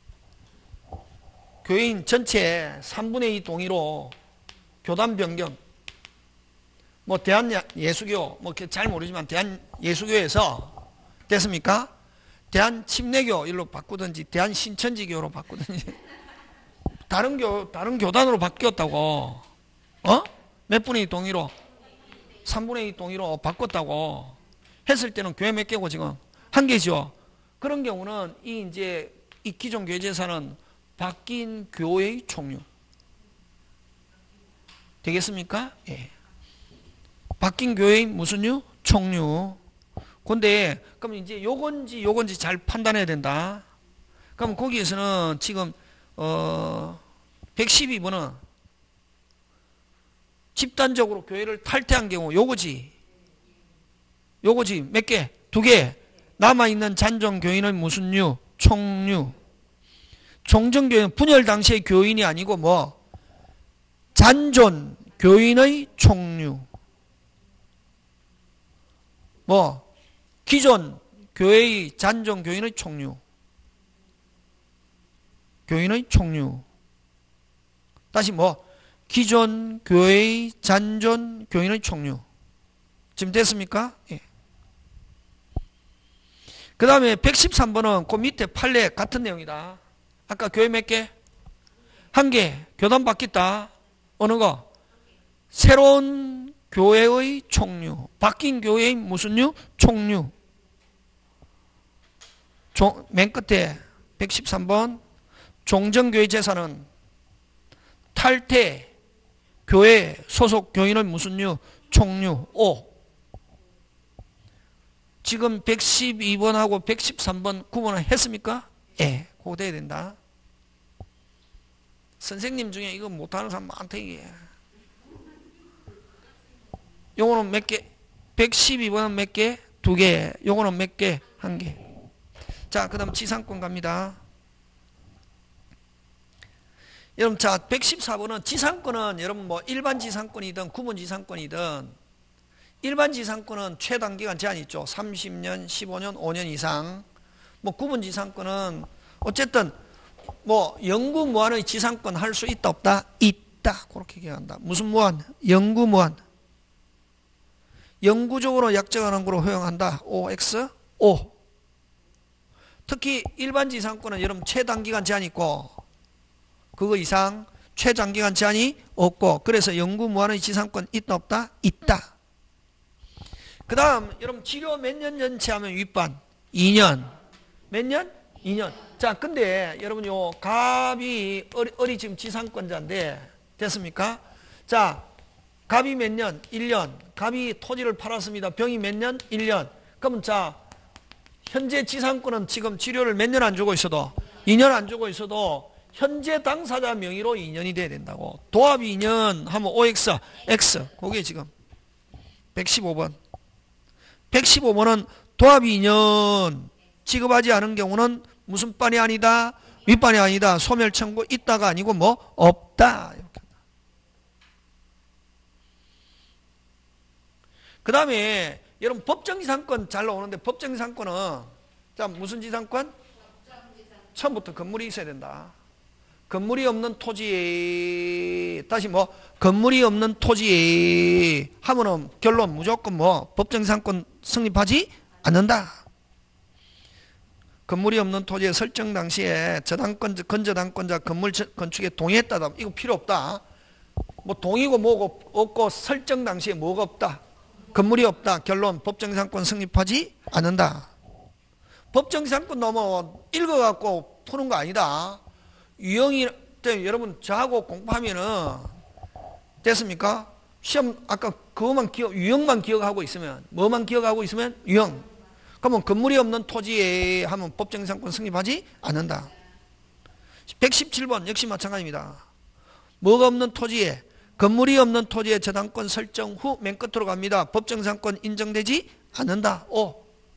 교인 전체 3분의 2 동의로 교단 변경, 뭐 대한예수교, 뭐 잘 모르지만 대한예수교에서 됐습니까? 대한침례교 일로 바꾸든지 대한신천지교로 바꾸든지 다른 교단으로 바뀌었다고. 몇 분의 2 동의로? 3분의 2 동의로 바꿨다고 했을 때는 교회 몇 개고 지금? 1개죠. 그런 경우는 이제 이 기존 교회제사는 바뀐 교회의 총유 되겠습니까? 예. 바뀐 교회의 무슨 유? 총유. 근데 그럼 이제 요건지 잘 판단해야 된다. 그럼 거기에서는 지금 112번은 집단적으로 교회를 탈퇴한 경우 요거지 몇 개? 2개. 남아있는 잔존 교인의 무슨 유? 총유. 종전교회는 분열 당시의 교인이 아니고 뭐 잔존 교인의 총유. 뭐 기존 교회의 잔존 교인의 총유. 교인의 총유. 다시 뭐 기존 교회의 잔존 교인의 총류. 지금 됐습니까? 예. 그 다음에 113번은 그 밑에 판례 같은 내용이다. 아까 교회 몇 개? 한 개. 교단 바뀌었다. 어느 거? 새로운 교회의 총류. 바뀐 교회의 무슨 류? 총류. 맨 끝에 113번 종전교회 재산은 탈퇴 교회 소속 교인의 무슨 류? 총류. 5. 지금 112번하고 113번 구분을 했습니까? 예, 그거 돼야 된다. 선생님 중에 이거 못하는 사람 많다 이게. 요거는 몇 개? 112번은 몇 개? 2개. 요거는 몇 개? 1개. 자, 그 다음 지상권 갑니다. 여러분, 자, 114번은 지상권은 여러분 뭐 일반 지상권이든 구분 지상권이든 일반 지상권은 최단기간 제한이 있죠. 30년, 15년, 5년 이상. 뭐 구분 지상권은 어쨌든 뭐 영구 무한의 지상권 할 수 있다 없다? 있다. 그렇게 얘기한다. 무슨 무한? 영구 무한. 영구적으로 약정하는 거로 허용한다. OX? O. 특히 일반 지상권은 여러분 최단기간 제한이 있고 그거 이상 최장기간 제한이 없고 그래서 영구 무한의 지상권 있다 없다? 있다. 그 다음 여러분 치료 몇 년 연체하면 윗반? 2년. 몇 년? 2년. 자, 근데 여러분 요 갑이 어리 지금 지상권자인데 됐습니까? 자, 갑이 몇 년? 1년. 갑이 토지를 팔았습니다. 병이 몇 년? 1년. 그러면 자, 현재 지상권은 지금 치료를 몇 년 안 주고 있어도 2년 안 주고 있어도 현재 당사자 명의로 2년이 돼야 된다고. 도합이 2년 하면 OX, X. 그게 지금 115번. 115번은 도합이 2년 지급하지 않은 경우는 무슨 반이 아니다? 윗반이 아니다. 소멸 청구 있다가 아니고 뭐 없다. 이렇게. 그 다음에 여러분 법정지상권 잘 나오는데 법정지상권은 자 무슨 지상권? 처음부터 건물이 있어야 된다. 건물이 없는 토지에 다시 뭐 건물이 없는 토지에 하면은 결론 무조건 뭐 법정지상권 성립하지 않는다. 건물이 없는 토지에 설정 당시에 저당권자 건저당권자 건물 건축에 동의했다. 이거 필요 없다. 뭐 동의고 뭐고 없고 설정 당시에 뭐가 없다. 건물이 없다. 결론 법정지상권 성립하지 않는다. 법정지상권 너무 읽어갖고 푸는 거 아니다. 유형이 여러분 저하고 공부하면은 됐습니까? 시험 아까 그것만 유형만 기억하고 있으면 뭐만 기억하고 있으면 유형. 그러면 건물이 없는 토지에 하면 법정지상권 성립하지 않는다. 117번 역시 마찬가지입니다. 뭐가 없는 토지에 건물이 없는 토지의 저당권 설정 후 맨 끝으로 갑니다. 법정지상권 인정되지 않는다. 5.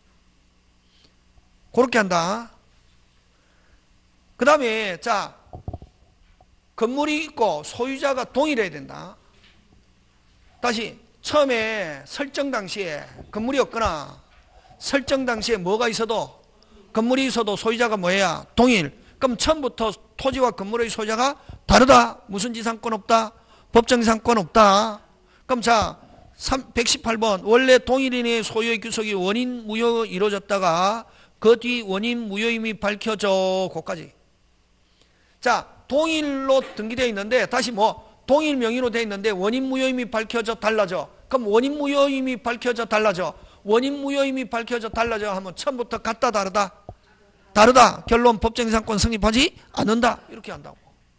그렇게 한다. 그 다음에 자 건물이 있고 소유자가 동일해야 된다. 다시 처음에 설정 당시에 건물이 없거나 설정 당시에 뭐가 있어도 건물이 있어도 소유자가 뭐야? 동일. 그럼 처음부터 토지와 건물의 소유자가 다르다. 무슨 지상권 없다? 법정지상권 없다. 그럼 자 118번 원래 동일인의 소유의 규속이 원인 무효 이루어졌다가 그 뒤 원인 무효임이 밝혀져. 거기까지. 자 동일로 등기되어 있는데 다시 뭐 동일 명의로 되어 있는데 원인 무효임이 밝혀져 달라져. 그럼 원인 무효임이 밝혀져 달라져. 원인 무효임이 밝혀져 달라져 하면 처음부터 같다 다르다? 다르다. 결론 법정지상권 성립하지 않는다. 이렇게 한다고.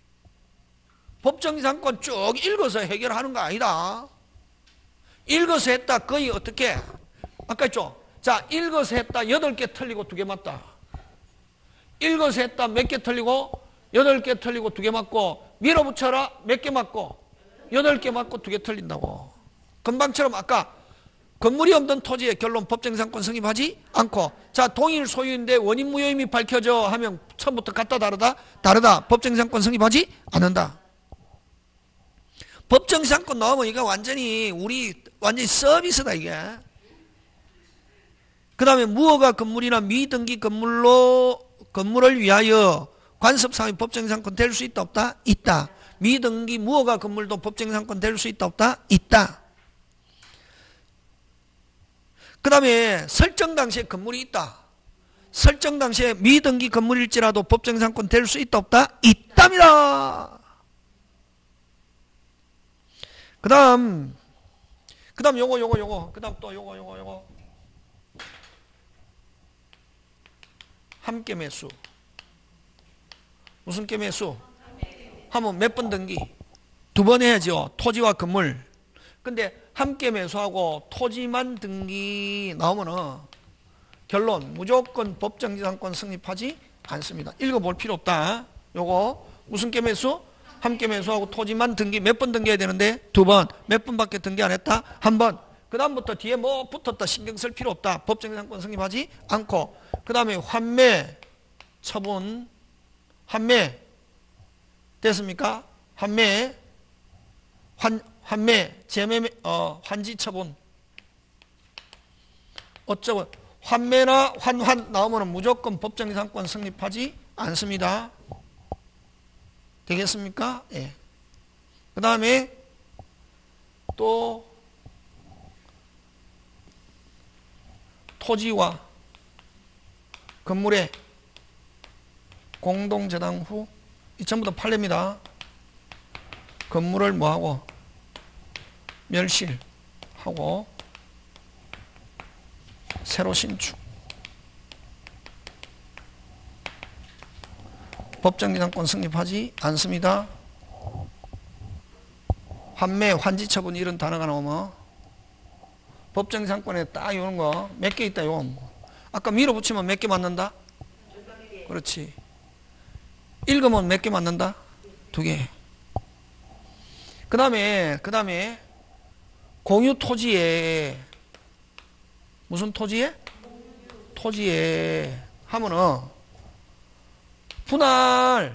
법정지상권 쭉 읽어서 해결하는 거 아니다. 읽어서 했다. 거의 어떻게? 아까 했죠? 자, 읽어서 했다. 8개 틀리고 2개 맞다. 읽어서 했다. 몇 개 틀리고? 8개 틀리고 2개 맞고. 밀어붙여라. 몇 개 맞고? 8개 맞고 2개 틀린다고. 금방처럼 아까 건물이 없는 토지의 결론 법정지상권 성립하지 않고 자 동일 소유인데 원인 무효임이 밝혀져 하면 처음부터 같다 다르다? 다르다. 법정지상권 성립하지 않는다. 법정지상권 나오면 이거 완전히 완전히 서비스다 이게. 그 다음에 무허가 건물이나 미등기 건물을 위하여 관습상의 법정지상권 될 수 있다 없다? 있다. 미등기 무허가 건물도 법정상권 될 수 있다 없다? 있다. 그 다음에 설정 당시에 건물이 있다. 설정 당시에 미등기 건물일지라도 법정상권 될 수 있다 없다? 있답니다. 그 다음 요거 그 다음 또 요거 함께 매수. 무슨 께 매수? 하면 몇 번 등기? 2번 해야죠. 토지와 건물. 근데 함께 매수하고 토지만 등기 나오면은 결론 무조건 법정지상권 성립하지 않습니다. 읽어볼 필요 없다. 요거 무슨 께 매수? 함께 매수하고 토지만 등기 몇 번 등기해야 되는데 2번. 몇 번밖에 등기 안 했다? 1번. 그 다음부터 뒤에 뭐 붙었다 신경 쓸 필요 없다. 법정지상권 성립하지 않고 그 다음에 환매 처분 환매 됐습니까? 환매 재매 환지 처분 어쩌고 환매나 환환 나오면 무조건 법정지상권 성립하지 않습니다. 되겠습니까? 예. 그 다음에 또 토지와 건물의 공동저당 후 이 전부 다 판례입니다. 건물을 뭐하고 멸실하고 새로 신축 법정지상권 성립하지 않습니다. 환매, 환지처분 이런 단어가 나오면 법정지상권에 딱 이런 거 몇 개 있다. 요 아까 밀어붙이면 몇 개 맞는다? 그렇지. 읽으면 몇 개 맞는다? 2개. 그 다음에 공유 토지에 무슨 토지에? 토지에 하면은 분할이라는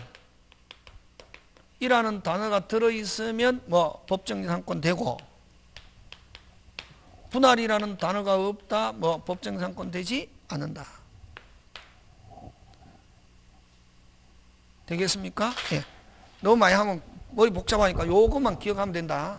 단어가 들어있으면 뭐 법정지상권 되고 분할이라는 단어가 없다 뭐 법정지상권 되지 않는다. 되겠습니까? 예. 너무 많이 하면 머리 복잡하니까 요것만 기억하면 된다.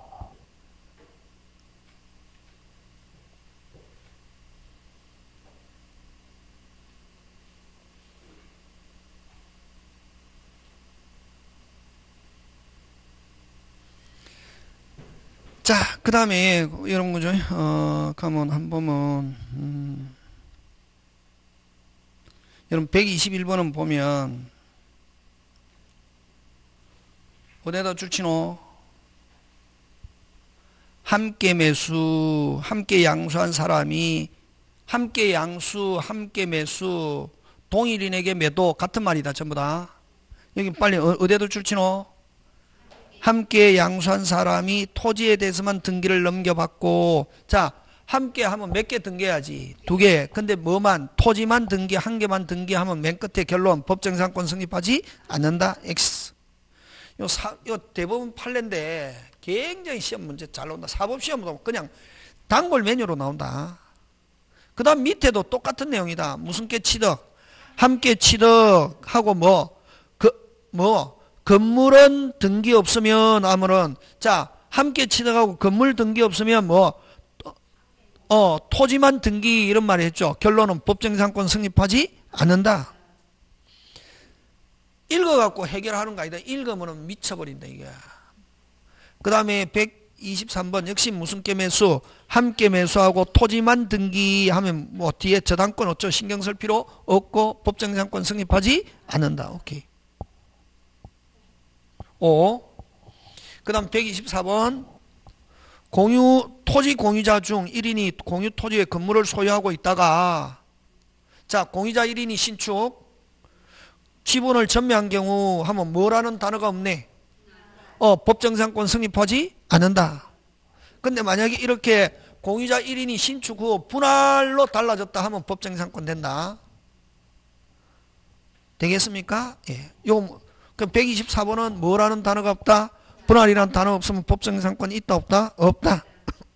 자, 그 다음에 이런 거죠. 가면 한 번은 여러분 121번은 보면 어디에다 줄치노? 함께 매수, 함께 양수한 사람이 함께 양수, 함께 매수, 동일인에게 매도 같은 말이다. 전부 다. 여기 빨리 어디에다 줄치노? 함께 양수한 사람이 토지에 대해서만 등기를 넘겨받고 자 함께 하면 몇 개 등기해야지? 2개. 근데 뭐만 토지만 등기 1개만 등기하면 맨 끝에 결론 법정지상권 성립하지 않는다. X. 요 대법원 판례인데 굉장히 시험 문제 잘 나온다. 사법시험도 그냥 단골 메뉴로 나온다. 그 다음 밑에도 똑같은 내용이다. 무슨 께 취득? 함께 취득하고 건물은 등기 없으면 아무런 자 함께 취득하고 건물 등기 없으면 토지만 등기 이런 말을 했죠. 결론은 법정지상권 성립하지 않는다. 읽어갖고 해결하는 거 아니다. 읽으면 미쳐버린다 이게. 그 다음에 123번 역시 무슨 께 매수? 함께 매수하고 토지만 등기하면 뭐 뒤에 저당권 어쩌 신경 쓸 필요 없고 법정지상권 성립하지 않는다. 오케이. 5. 그 다음 124번 토지 공유자 중 1인이 공유 토지의 건물을 소유하고 있다가 자 공유자 1인이 신축 지분을 전매한 경우 하면 뭐라는 단어가 없네. 법정지상권 성립하지 않는다. 근데 만약에 이렇게 공유자 1인이 신축 후 분할로 달라졌다 하면 법정지상권 된다. 되겠습니까? 예. 요 그럼 124번은 뭐라는 단어가 없다? 분할이라는 단어 없으면 법정지상권이 있다 없다? 없다.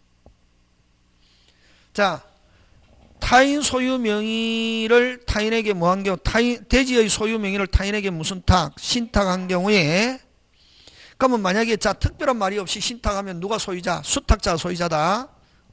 자 타인 소유 명의를 타인에게 뭐한 경우 대지의 소유 명의를 타인에게 무슨 탁? 신탁한 경우에 그러면 만약에 자 특별한 말이 없이 신탁하면 누가 소유자? 수탁자가 소유자다.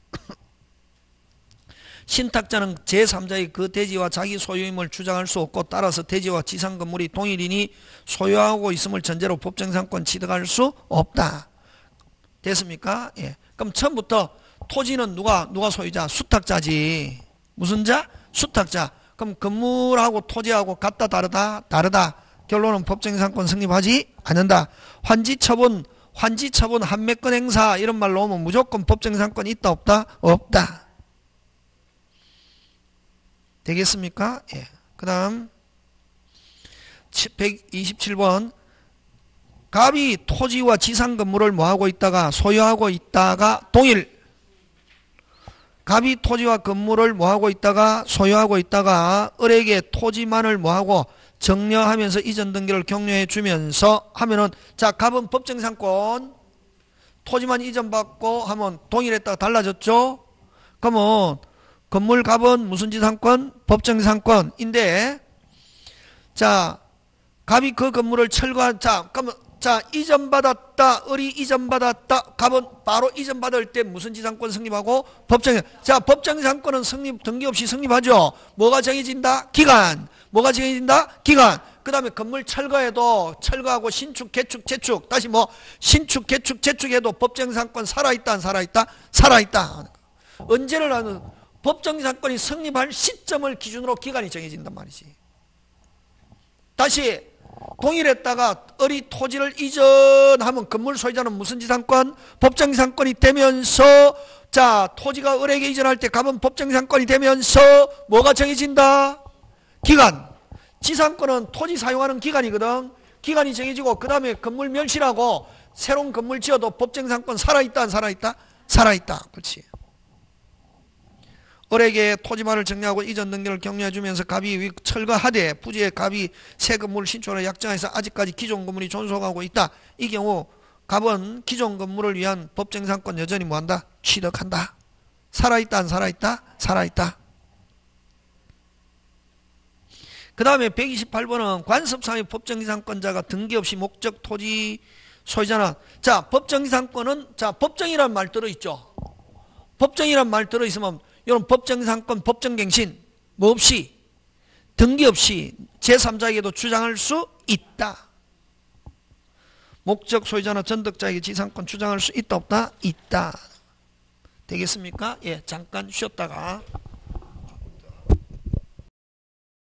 신탁자는 제3자의 그 대지와 자기 소유임을 주장할 수 없고 따라서 대지와 지상 건물이 동일인이 소유하고 있음을 전제로 법정상권 취득할 수 없다. 됐습니까? 예. 그럼 처음부터 토지는 누가 소유자? 수탁자지. 무슨 자? 수탁자. 그럼 건물하고 토지하고 같다 다르다? 다르다. 결론은 법정상권 성립하지 않는다. 환지처분 한매권 행사 이런 말로 오면 무조건 법정상권 있다 없다? 없다. 되겠습니까? 예. 그 다음 127번 갑이 토지와 지상 건물을 뭐하고 있다가 소유하고 있다가 동일. 갑이 토지와 건물을 뭐하고 있다가 소유하고 있다가 을에게 토지만을 뭐하고 정려하면서 이전 등기를 격려해 주면서 하면은 자 갑은 법정상권 토지만 이전받고 하면 동일했다가 달라졌죠. 그러면 건물 갑은 무슨 지상권? 법정상권인데 자 갑이 그 건물을 철거한 그러면 이전받았다. 을이 이전받았다. 갑은 바로 이전받을 때 무슨 지상권 성립하고? 법정상권은 등기 없이 성립하죠. 뭐가 정해진다? 기간. 뭐가 정해진다? 기간. 그 다음에 건물 철거해도 철거하고 신축, 개축, 재축 다시 신축, 개축, 재축해도 법정상권 살아있다 안 살아있다? 살아있다. 언제를 하는 법정상권이 성립할 시점을 기준으로 기간이 정해진단 말이지. 다시 동일했다가 을이 토지를 이전하면 건물 소유자는 무슨 지상권? 법정상권이 되면서 자 토지가 을에게 이전할 때 갑은 법정상권이 되면서 뭐가 정해진다? 기간. 지상권은 토지 사용하는 기간이거든. 기간이 정해지고 그 다음에 건물 멸실하고 새로운 건물 지어도 법정상권 살아있다 안 살아있다? 살아있다. 그렇지. 을에게 토지만을 정리하고 이전 등기를 격려해 주면서 갑이 철거하되 부지에 갑이 새 건물을 신축하려 약정해서 아직까지 기존 건물이 존속하고 있다. 이 경우 갑은 기존 건물을 위한 법정상권 여전히 뭐한다? 취득한다. 살아있다 안 살아있다? 살아있다. 그 다음에 128번은 관습상의 법정이상권자가 등기 없이 목적 토지 소유자는 자 법정이상권은 자 법정이란 말 들어있죠. 법정이란 말 들어있으면 이런 법정상권, 법정갱신 뭐 없이 등기 없이 제3자에게도 주장할 수 있다. 목적 소유자나 전득자에게 지상권 주장할 수 있다 없다? 있다. 되겠습니까? 예, 잠깐 쉬었다가